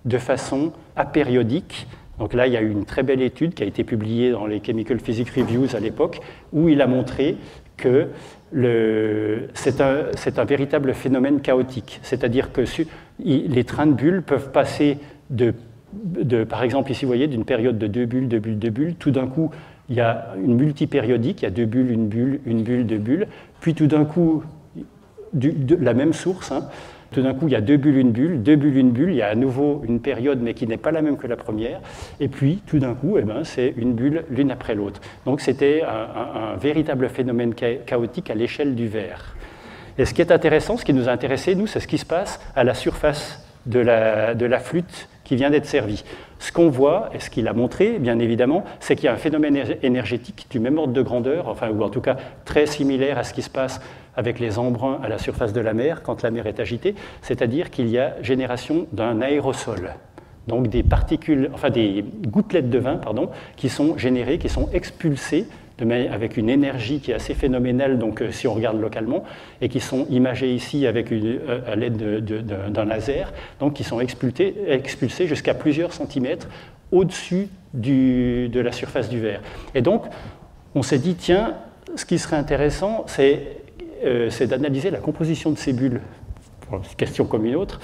A: de façon apériodique. Donc là, il y a eu une très belle étude qui a été publiée dans les Chemical Physics Reviews à l'époque, où il a montré que c'est un, un véritable phénomène chaotique. C'est-à-dire que su, il, les trains de bulles peuvent passer de, de, par exemple, ici, vous voyez, d'une période de deux bulles, deux bulles, deux bulles. Tout d'un coup, il y a une multipériodique, il y a deux bulles, une bulle, une bulle, deux bulles. Puis tout d'un coup, du, de, la même source, hein, tout d'un coup, il y a deux bulles, une bulle, deux bulles, une bulle, il y a à nouveau une période, mais qui n'est pas la même que la première, et puis, tout d'un coup, eh ben, c'est une bulle l'une après l'autre. Donc, c'était un, un, un véritable phénomène chaotique à l'échelle du verre. Et ce qui est intéressant, ce qui nous a intéressé, nous, c'est ce qui se passe à la surface de la, de la flûte qui vient d'être servie. Ce qu'on voit, et ce qu'il a montré, bien évidemment, c'est qu'il y a un phénomène énergétique du même ordre de grandeur, enfin, ou en tout cas très similaire à ce qui se passe avec les embruns à la surface de la mer, quand la mer est agitée, c'est-à-dire qu'il y a génération d'un aérosol, donc des particules, enfin des gouttelettes de vin, pardon, qui sont générées, qui sont expulsées de manière, avec une énergie qui est assez phénoménale, donc euh, si on regarde localement, et qui sont imagées ici avec une, euh, à l'aide d'un laser, donc qui sont expulsées, expulsées jusqu'à plusieurs centimètres au-dessus de la surface du verre. Et donc, on s'est dit, tiens, ce qui serait intéressant, c'est Euh, c'est d'analyser la composition de ces bulles, pour une question comme une autre,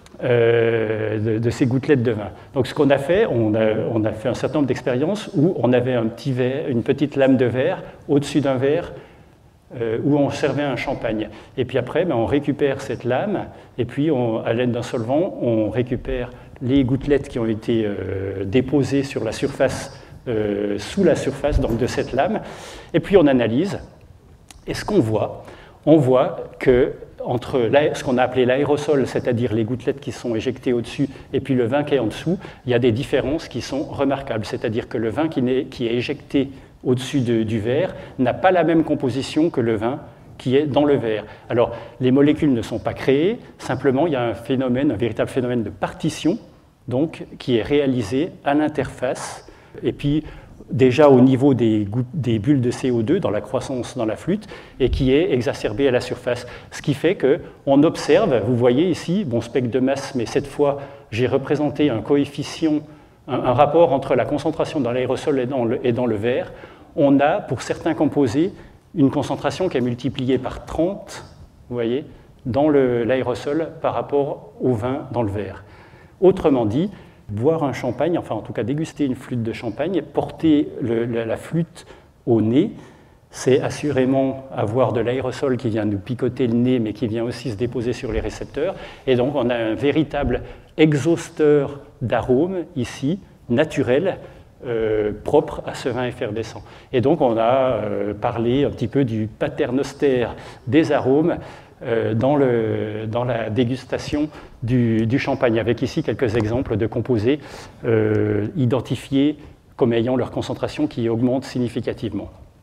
A: euh, de, de ces gouttelettes de vin. Donc ce qu'on a fait, on a, on a fait un certain nombre d'expériences où on avait un petit verre, une petite lame de verre au-dessus d'un verre euh, où on servait un champagne. Et puis après, ben, on récupère cette lame, et puis on, à l'aide d'un solvant, on récupère les gouttelettes qui ont été euh, déposées sur la surface, euh, sous la surface donc, de cette lame, et puis on analyse. Et ce qu'on voit, on voit que entre ce qu'on a appelé l'aérosol, c'est-à-dire les gouttelettes qui sont éjectées au-dessus, et puis le vin qui est en dessous, il y a des différences qui sont remarquables. C'est-à-dire que le vin qui est, qui est éjecté au-dessus de, du verre n'a pas la même composition que le vin qui est dans le verre. Alors, les molécules ne sont pas créées, simplement il y a un phénomène, un véritable phénomène de partition, donc, qui est réalisé à l'interface, et puis déjà au niveau des, des bulles de C O deux dans la croissance dans la flûte et qui est exacerbé à la surface. Ce qui fait qu'on observe, vous voyez ici, bon spectre de masse, mais cette fois j'ai représenté un coefficient, un, un rapport entre la concentration dans l'aérosol et, et dans le verre. On a pour certains composés une concentration qui est multipliée par trente, vous voyez, dans l'aérosol par rapport au vin dans le verre. Autrement dit, boire un champagne, enfin en tout cas déguster une flûte de champagne, porter le, la, la flûte au nez, c'est assurément avoir de l'aérosol qui vient nous picoter le nez, mais qui vient aussi se déposer sur les récepteurs. Et donc on a un véritable exhausteur d'arômes ici, naturel, euh, propre à ce vin effervescent. Et donc on a euh, parlé un petit peu du paternostère des arômes, Dans, le, dans la dégustation du, du champagne, avec ici quelques exemples de composés euh, identifiés comme ayant leur concentration qui augmente significativement.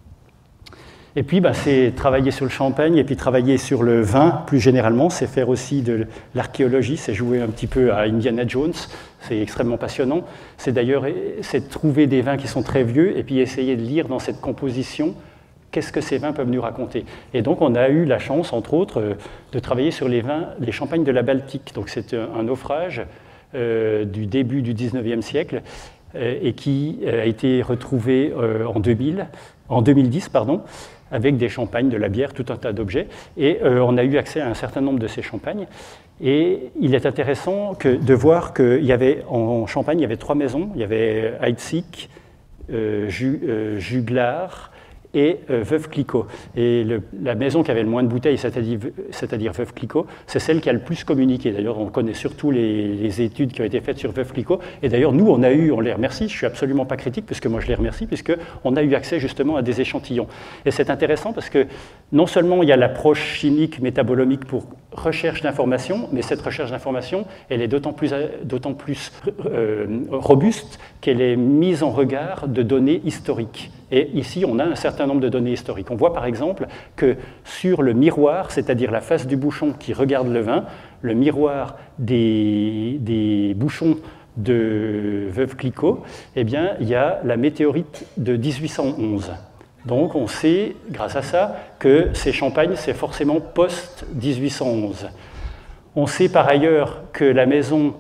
A: Et puis, ben, c'est travailler sur le champagne et puis travailler sur le vin plus généralement, c'est faire aussi de l'archéologie, c'est jouer un petit peu à Indiana Jones, c'est extrêmement passionnant. C'est d'ailleurs c'est trouver des vins qui sont très vieux et puis essayer de lire dans cette composition qu'est-ce que ces vins peuvent nous raconter. Et donc, on a eu la chance, entre autres, de travailler sur les vins, les champagnes de la Baltique. Donc, c'est un naufrage euh, du début du dix-neuvième siècle euh, et qui a été retrouvé euh, en, deux mille, en deux mille dix, pardon, avec des champagnes, de la bière, tout un tas d'objets. Et euh, on a eu accès à un certain nombre de ces champagnes. Et il est intéressant que, de voir qu'il y avait, en Champagne, il y avait trois maisons. Il y avait Heidsieck, euh, euh, Juglar et euh, Veuve Clicquot. Et le, la maison qui avait le moins de bouteilles, c'est-à-dire, c'est-à-dire Veuve Clicquot, c'est celle qui a le plus communiqué. D'ailleurs, on connaît surtout les, les études qui ont été faites sur Veuve Clicquot. Et d'ailleurs, nous, on a eu, on les remercie, je ne suis absolument pas critique, puisque moi je les remercie, puisqu'on a eu accès justement à des échantillons. Et c'est intéressant parce que non seulement il y a l'approche chimique, métabolomique pour recherche d'informations, mais cette recherche d'informations, elle est d'autant plus, d'autant plus euh, robuste qu'elle est mise en regard de données historiques. Et ici, on a un certain nombre de données historiques. On voit par exemple que sur le miroir, c'est-à-dire la face du bouchon qui regarde le vin, le miroir des, des bouchons de Veuve Clicquot, eh bien, il y a la météorite de dix-huit cent onze. Donc on sait, grâce à ça, que ces champagnes, c'est forcément post dix-huit cent onze. On sait par ailleurs que la maison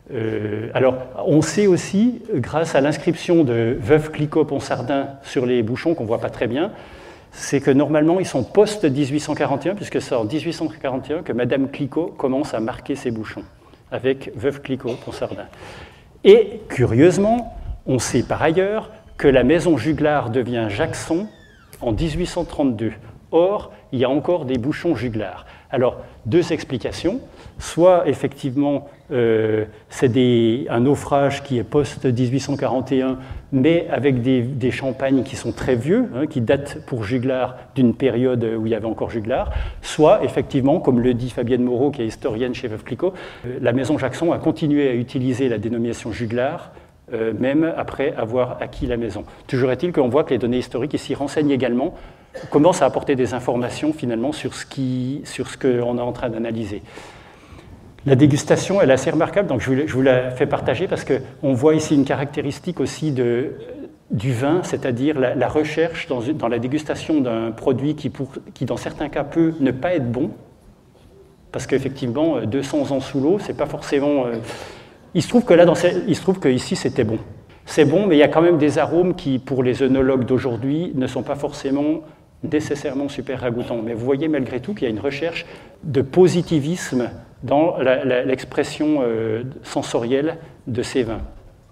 A: Euh, alors, on sait aussi, grâce à l'inscription de Veuve Clicquot Ponsardin sur les bouchons, qu'on ne voit pas très bien, c'est que normalement, ils sont post-mille huit cent quarante et un, puisque c'est en mille huit cent quarante et un que Madame Clicquot commence à marquer ses bouchons, avec Veuve Clicquot Ponsardin. Et, curieusement, on sait par ailleurs que la maison Juglar devient Jackson en mille huit cent trente-deux. Or, il y a encore des bouchons Juglar. Alors, deux explications. Soit, effectivement, euh, c'est un naufrage qui est post-mille huit cent quarante et un, mais avec des, des champagnes qui sont très vieux, hein, qui datent pour Juglar d'une période où il y avait encore Juglar. Soit, effectivement, comme le dit Fabienne Moreau, qui est historienne chez Veuve Clicquot, euh, la maison Jackson a continué à utiliser la dénomination Juglar, euh, même après avoir acquis la maison. Toujours est-il qu'on voit que les données historiques ici renseignent également, commencent à apporter des informations finalement sur ce qui, sur ce qu'on est en train d'analyser. La dégustation, elle est assez remarquable, donc je vous, je vous la fais partager parce qu'on voit ici une caractéristique aussi de, du vin, c'est-à-dire la, la recherche dans, dans la dégustation d'un produit qui, pour, qui, dans certains cas, peut ne pas être bon, parce qu'effectivement, deux cents ans sous l'eau, c'est pas forcément... Euh, il se trouve que là, dans ces, il se trouve qu'ici, c'était bon. C'est bon, mais il y a quand même des arômes qui, pour les œnologues d'aujourd'hui, ne sont pas forcément nécessairement super ragoûtants. Mais vous voyez malgré tout qu'il y a une recherche de positivisme dans l'expression euh, sensorielle de ces vins.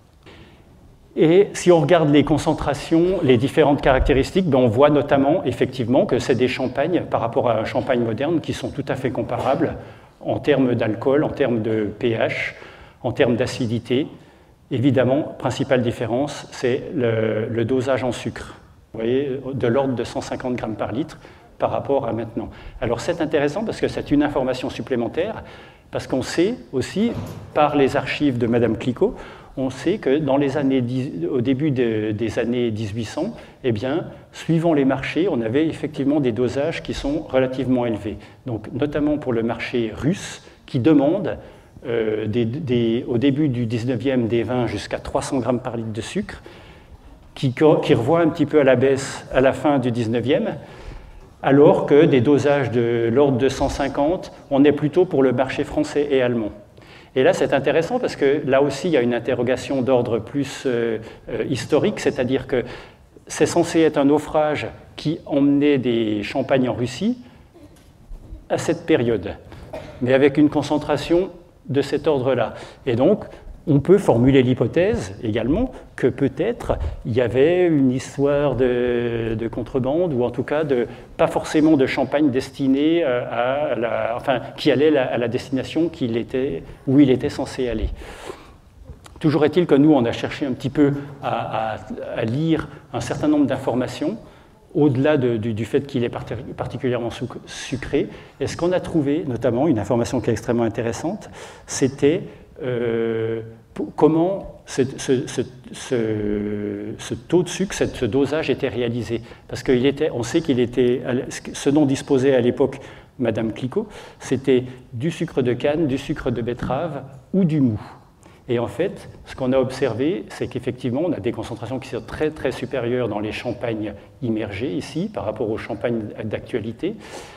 A: Et si on regarde les concentrations, les différentes caractéristiques, ben on voit notamment effectivement que c'est des champagnes par rapport à un champagne moderne qui sont tout à fait comparables en termes d'alcool, en termes de pH, en termes d'acidité. Évidemment, principale différence, c'est le, le dosage en sucre. Vous voyez, de l'ordre de cent cinquante grammes par litre par rapport à maintenant. Alors c'est intéressant parce que c'est une information supplémentaire, parce qu'on sait aussi, par les archives de Madame Clicquot, on sait que dans les années, au début de, des années mille huit cents, eh bien, suivant les marchés, on avait effectivement des dosages qui sont relativement élevés. Donc, notamment pour le marché russe, qui demande euh, des, des, au début du dix-neuvième des vins jusqu'à trois cents grammes par litre de sucre, qui, qui revoit un petit peu à la baisse à la fin du dix-neuvième, alors que des dosages de l'ordre de cent cinquante, on est plutôt pour le marché français et allemand. Et là, c'est intéressant parce que là aussi, il y a une interrogation d'ordre plus euh, euh, historique, c'est-à-dire que c'est censé être un naufrage qui emmenait des champagnes en Russie à cette période, mais avec une concentration de cet ordre-là. Et donc, on peut formuler l'hypothèse également que peut-être il y avait une histoire de, de contrebande, ou en tout cas de, pas forcément de champagne destiné à la, enfin, qui allait à la destination qu'il était, où il était censé aller. Toujours est-il que nous, on a cherché un petit peu à, à, à lire un certain nombre d'informations, au-delà de, du, du fait qu'il est particulièrement sucré. Et ce qu'on a trouvé, notamment, une information qui est extrêmement intéressante, c'était Euh, comment ce, ce, ce, ce, ce taux de sucre, ce dosage était réalisé. Parce qu'on sait qu'il était, ce dont disposait à l'époque Madame Clicquot, c'était du sucre de canne, du sucre de betterave ou du mou. Et en fait, ce qu'on a observé, c'est qu'effectivement, on a des concentrations qui sont très très supérieures dans les champagnes immergés ici, par rapport aux champagnes d'actualité,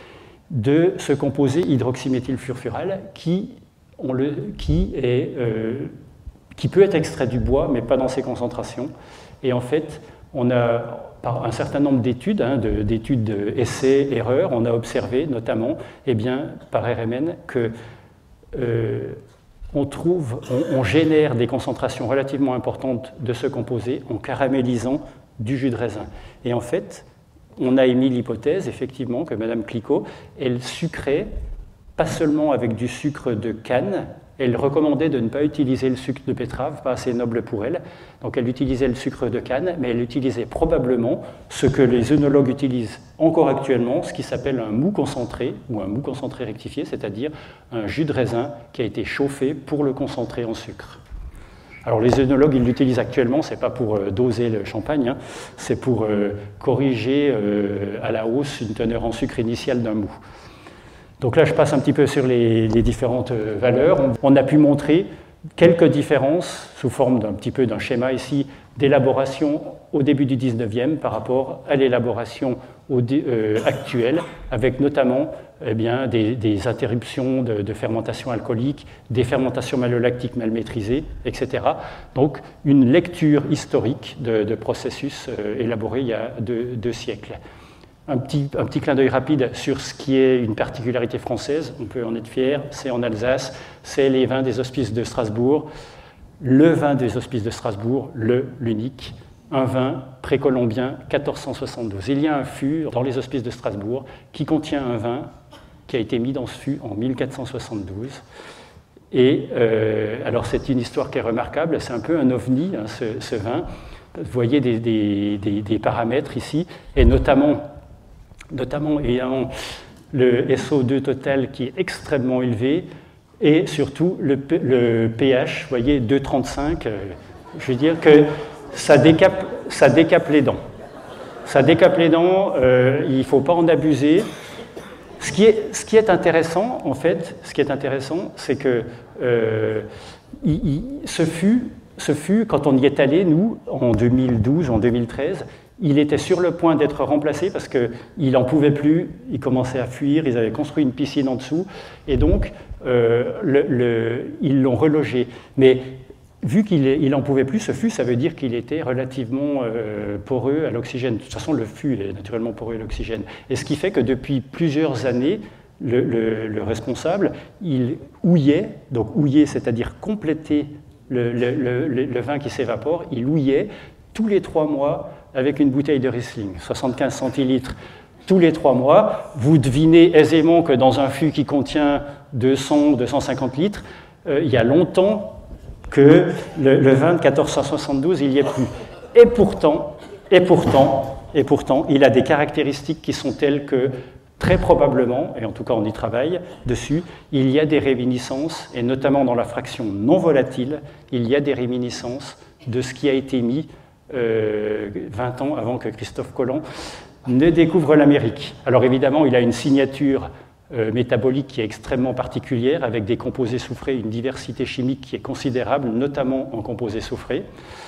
A: de ce composé hydroxyméthylfurfural qui On le, qui, est, euh, qui peut être extrait du bois, mais pas dans ces concentrations. Et en fait, on a, par un certain nombre d'études, hein, d'études essais, erreurs, on a observé notamment, eh bien, par R M N, que euh, on, trouve, on, on génère des concentrations relativement importantes de ce composé en caramélisant du jus de raisin. Et en fait, on a émis l'hypothèse, effectivement, que Madame Clicquot, elle sucrait pas seulement avec du sucre de canne, elle recommandait de ne pas utiliser le sucre de betterave, pas assez noble pour elle, donc elle utilisait le sucre de canne, mais elle utilisait probablement ce que les œnologues utilisent encore actuellement, ce qui s'appelle un mou concentré, ou un mou concentré rectifié, c'est-à-dire un jus de raisin qui a été chauffé pour le concentrer en sucre. Alors les œnologues, ils l'utilisent actuellement, ce n'est pas pour euh, doser le champagne, hein, c'est pour euh, corriger euh, à la hausse une teneur en sucre initiale d'un mou. Donc là, je passe un petit peu sur les, les différentes valeurs. On, on a pu montrer quelques différences sous forme d'un petit peu d'un schéma ici d'élaboration au début du dix-neuvième par rapport à l'élaboration euh, actuelle, avec notamment eh bien, des, des interruptions de, de fermentation alcoolique, des fermentations malolactiques mal maîtrisées, et cetera. Donc une lecture historique de, de processus euh, élaborés il y a deux, deux siècles. Un petit, un petit clin d'œil rapide sur ce qui est une particularité française, on peut en être fier, c'est en Alsace, c'est les vins des hospices de Strasbourg. Le vin des hospices de Strasbourg, le, l'unique, un vin précolombien quatorze cent soixante-douze. Il y a un fût dans les hospices de Strasbourg qui contient un vin qui a été mis dans ce fût en mille quatre cent soixante-douze. Et euh, alors c'est une histoire qui est remarquable, c'est un peu un ovni, hein, ce, ce vin. Vous voyez des, des, des, des paramètres ici, et notamment, notamment évidemment, le S O deux total qui est extrêmement élevé, et surtout le, le pH, vous voyez, deux virgule trente-cinq, euh, je veux dire que ça décape, ça décape les dents. Ça décape les dents, euh, il ne faut pas en abuser. Ce qui est, ce qui est intéressant, en fait, ce qui est intéressant, c'est que euh, il, il, ce, fut, ce fut, quand on y est allé, nous, en deux mille douze, en deux mille treize, il était sur le point d'être remplacé parce qu'il n'en pouvait plus, il commençait à fuir, ils avaient construit une piscine en dessous, et donc euh, le, le, ils l'ont relogé. Mais vu qu'il n'en pouvait plus, ce fût, ça veut dire qu'il était relativement euh, poreux à l'oxygène. De toute façon, le fût est naturellement poreux à l'oxygène. Et ce qui fait que depuis plusieurs années, le, le, le responsable, il houillait, donc houiller, c'est-à-dire compléter le, le, le, le vin qui s'évapore, il houillait tous les trois mois avec une bouteille de Riesling, soixante-quinze centilitres tous les trois mois. Vous devinez aisément que dans un fût qui contient deux cents, deux cent cinquante litres, euh, il y a longtemps que le, le vin de quatorze cent soixante-douze, il n'y est plus. Et pourtant, et pourtant, et pourtant, il a des caractéristiques qui sont telles que, très probablement, et en tout cas on y travaille dessus, il y a des réminiscences, et notamment dans la fraction non volatile, il y a des réminiscences de ce qui a été mis euh, vingt ans avant que Christophe Colomb ne découvre l'Amérique. Alors évidemment, il a une signature euh, métabolique qui est extrêmement particulière, avec des composés soufrés, une diversité chimique qui est considérable, notamment en composés soufrés.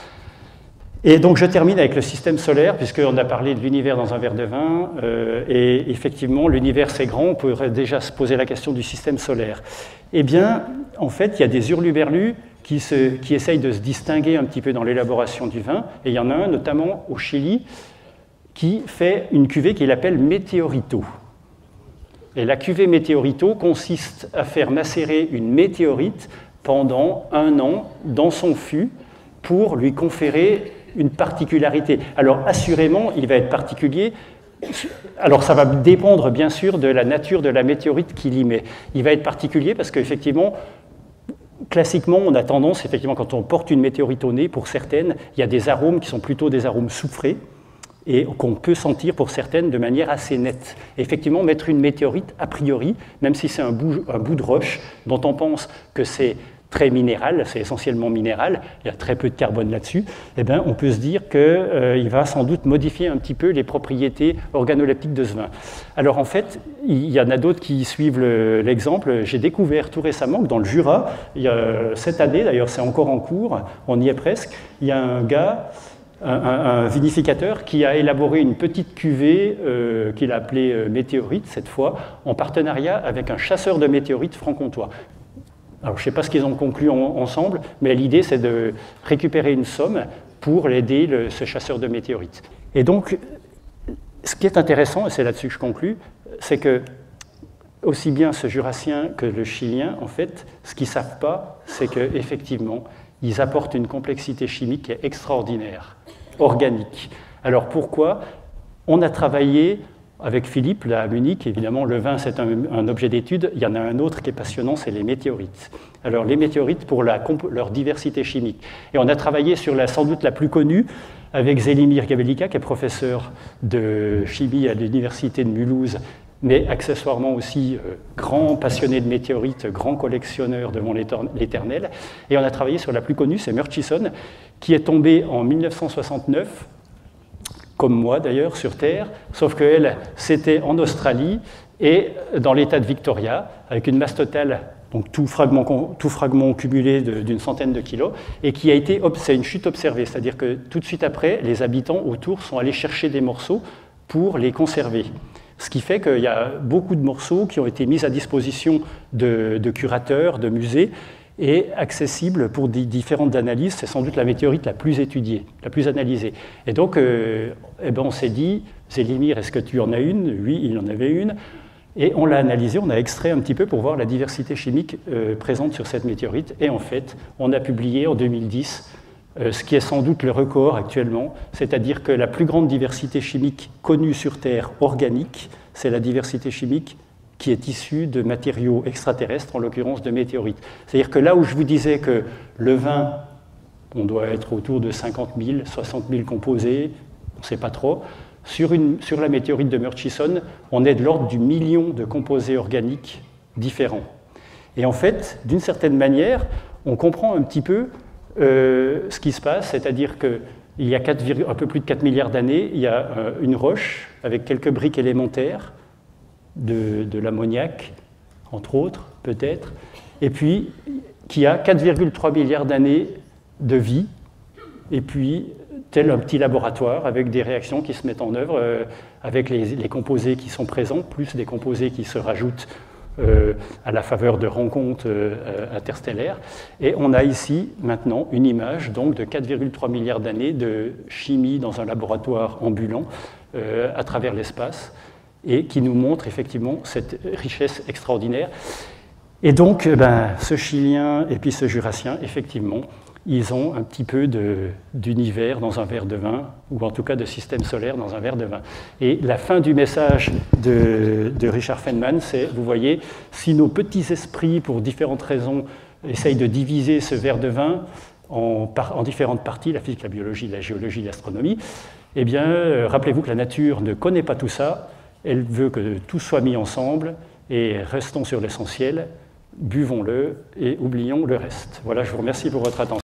A: Et donc je termine avec le système solaire, puisqu'on a parlé de l'univers dans un verre de vin, euh, et effectivement, l'univers c'est grand, on pourrait déjà se poser la question du système solaire. Eh bien, en fait, il y a des hurluberlus qui, se, qui essayent de se distinguer un petit peu dans l'élaboration du vin, et il y en a un notamment au Chili, qui fait une cuvée qu'il appelle Météorito. Et la cuvée Météorito consiste à faire macérer une météorite pendant un an dans son fût pour lui conférer une particularité. Alors assurément, il va être particulier. Alors ça va dépendre bien sûr de la nature de la météorite qu'il y met. Il va être particulier parce qu'effectivement, classiquement, on a tendance, effectivement, quand on porte une météorite au nez, pour certaines, il y a des arômes qui sont plutôt des arômes soufrés, et qu'on peut sentir pour certaines de manière assez nette. Et effectivement, mettre une météorite, a priori, même si c'est un bout, un bout de roche dont on pense que c'est très minéral, c'est essentiellement minéral, il y a très peu de carbone là-dessus, eh bien, on peut se dire qu'il euh, va sans doute modifier un petit peu les propriétés organoleptiques de ce vin. Alors en fait, il y en a d'autres qui suivent le, l'exemple. J'ai découvert tout récemment que dans le Jura, il y a, cette année, d'ailleurs c'est encore en cours, on y est presque, il y a un gars, Un, un, un vinificateur qui a élaboré une petite cuvée euh, qu'il a appelée euh, Météorite, cette fois, en partenariat avec un chasseur de météorites franc-comtois. Alors, je ne sais pas ce qu'ils ont conclu en, ensemble, mais l'idée, c'est de récupérer une somme pour aider le, ce chasseur de météorites. Et donc, ce qui est intéressant, et c'est là-dessus que je conclus, c'est que aussi bien ce jurassien que le chilien, en fait, ce qu'ils ne savent pas, c'est qu'effectivement, ils apportent une complexité chimique qui est extraordinaire, organique. Alors pourquoi? On a travaillé avec Philippe, là, à Munich, évidemment, le vin c'est un, un objet d'étude, il y en a un autre qui est passionnant, c'est les météorites. Alors les météorites pour la, leur diversité chimique. Et on a travaillé sur la sans doute la plus connue, avec Zelimir Gabelika, qui est professeur de chimie à l'université de Mulhouse, mais accessoirement aussi euh, grand passionné de météorites, grand collectionneur devant l'éternel. Et on a travaillé sur la plus connue, c'est Murchison, qui est tombée en mille neuf cent soixante-neuf, comme moi d'ailleurs, sur Terre, sauf qu'elle, c'était en Australie et dans l'état de Victoria, avec une masse totale donc tout fragment, tout fragment cumulé d'une centaine de kilos, et qui a été, c'est une chute observée, c'est-à-dire que tout de suite après, les habitants autour sont allés chercher des morceaux pour les conserver. Ce qui fait qu'il y a beaucoup de morceaux qui ont été mis à disposition de, de curateurs, de musées, et accessibles pour des différentes analyses. C'est sans doute la météorite la plus étudiée, la plus analysée. Et donc, euh, eh ben on s'est dit, Zélimir, est-ce que tu en as une? Oui, il en avait une. Et on l'a analysé, on a extrait un petit peu pour voir la diversité chimique euh, présente sur cette météorite. Et en fait, on a publié en deux mille dix euh, ce qui est sans doute le record actuellement, c'est-à-dire que la plus grande diversité chimique connue sur Terre organique, c'est la diversité chimique qui est issue de matériaux extraterrestres, en l'occurrence de météorites. C'est-à-dire que là où je vous disais que le vin, on doit être autour de cinquante mille, soixante mille composés, on ne sait pas trop. Sur, une, sur la météorite de Murchison, on est de l'ordre du million de composés organiques différents. Et en fait, d'une certaine manière, on comprend un petit peu euh, ce qui se passe, c'est-à-dire qu'il y a quatre, un peu plus de quatre milliards d'années, il y a euh, une roche avec quelques briques élémentaires, de, de l'ammoniac, entre autres, peut-être, et puis qui a quatre virgule trois milliards d'années de vie, et puis tel un petit laboratoire avec des réactions qui se mettent en œuvre euh, avec les, les composés qui sont présents, plus des composés qui se rajoutent euh, à la faveur de rencontres euh, interstellaires. Et on a ici maintenant une image donc, de quatre virgule trois milliards d'années de chimie dans un laboratoire ambulant euh, à travers l'espace, et qui nous montre effectivement cette richesse extraordinaire. Et donc, ben, ce Chilien et puis ce Jurassien, effectivement, ils ont un petit peu d'univers dans un verre de vin, ou en tout cas de système solaire dans un verre de vin. Et la fin du message de, de Richard Feynman, c'est, vous voyez, si nos petits esprits, pour différentes raisons, essayent de diviser ce verre de vin en, par, en différentes parties, la physique, la biologie, la géologie, l'astronomie, eh bien, euh, rappelez-vous que la nature ne connaît pas tout ça, elle veut que tout soit mis ensemble, et restons sur l'essentiel, buvons-le et oublions le reste. Voilà, je vous remercie pour votre attention.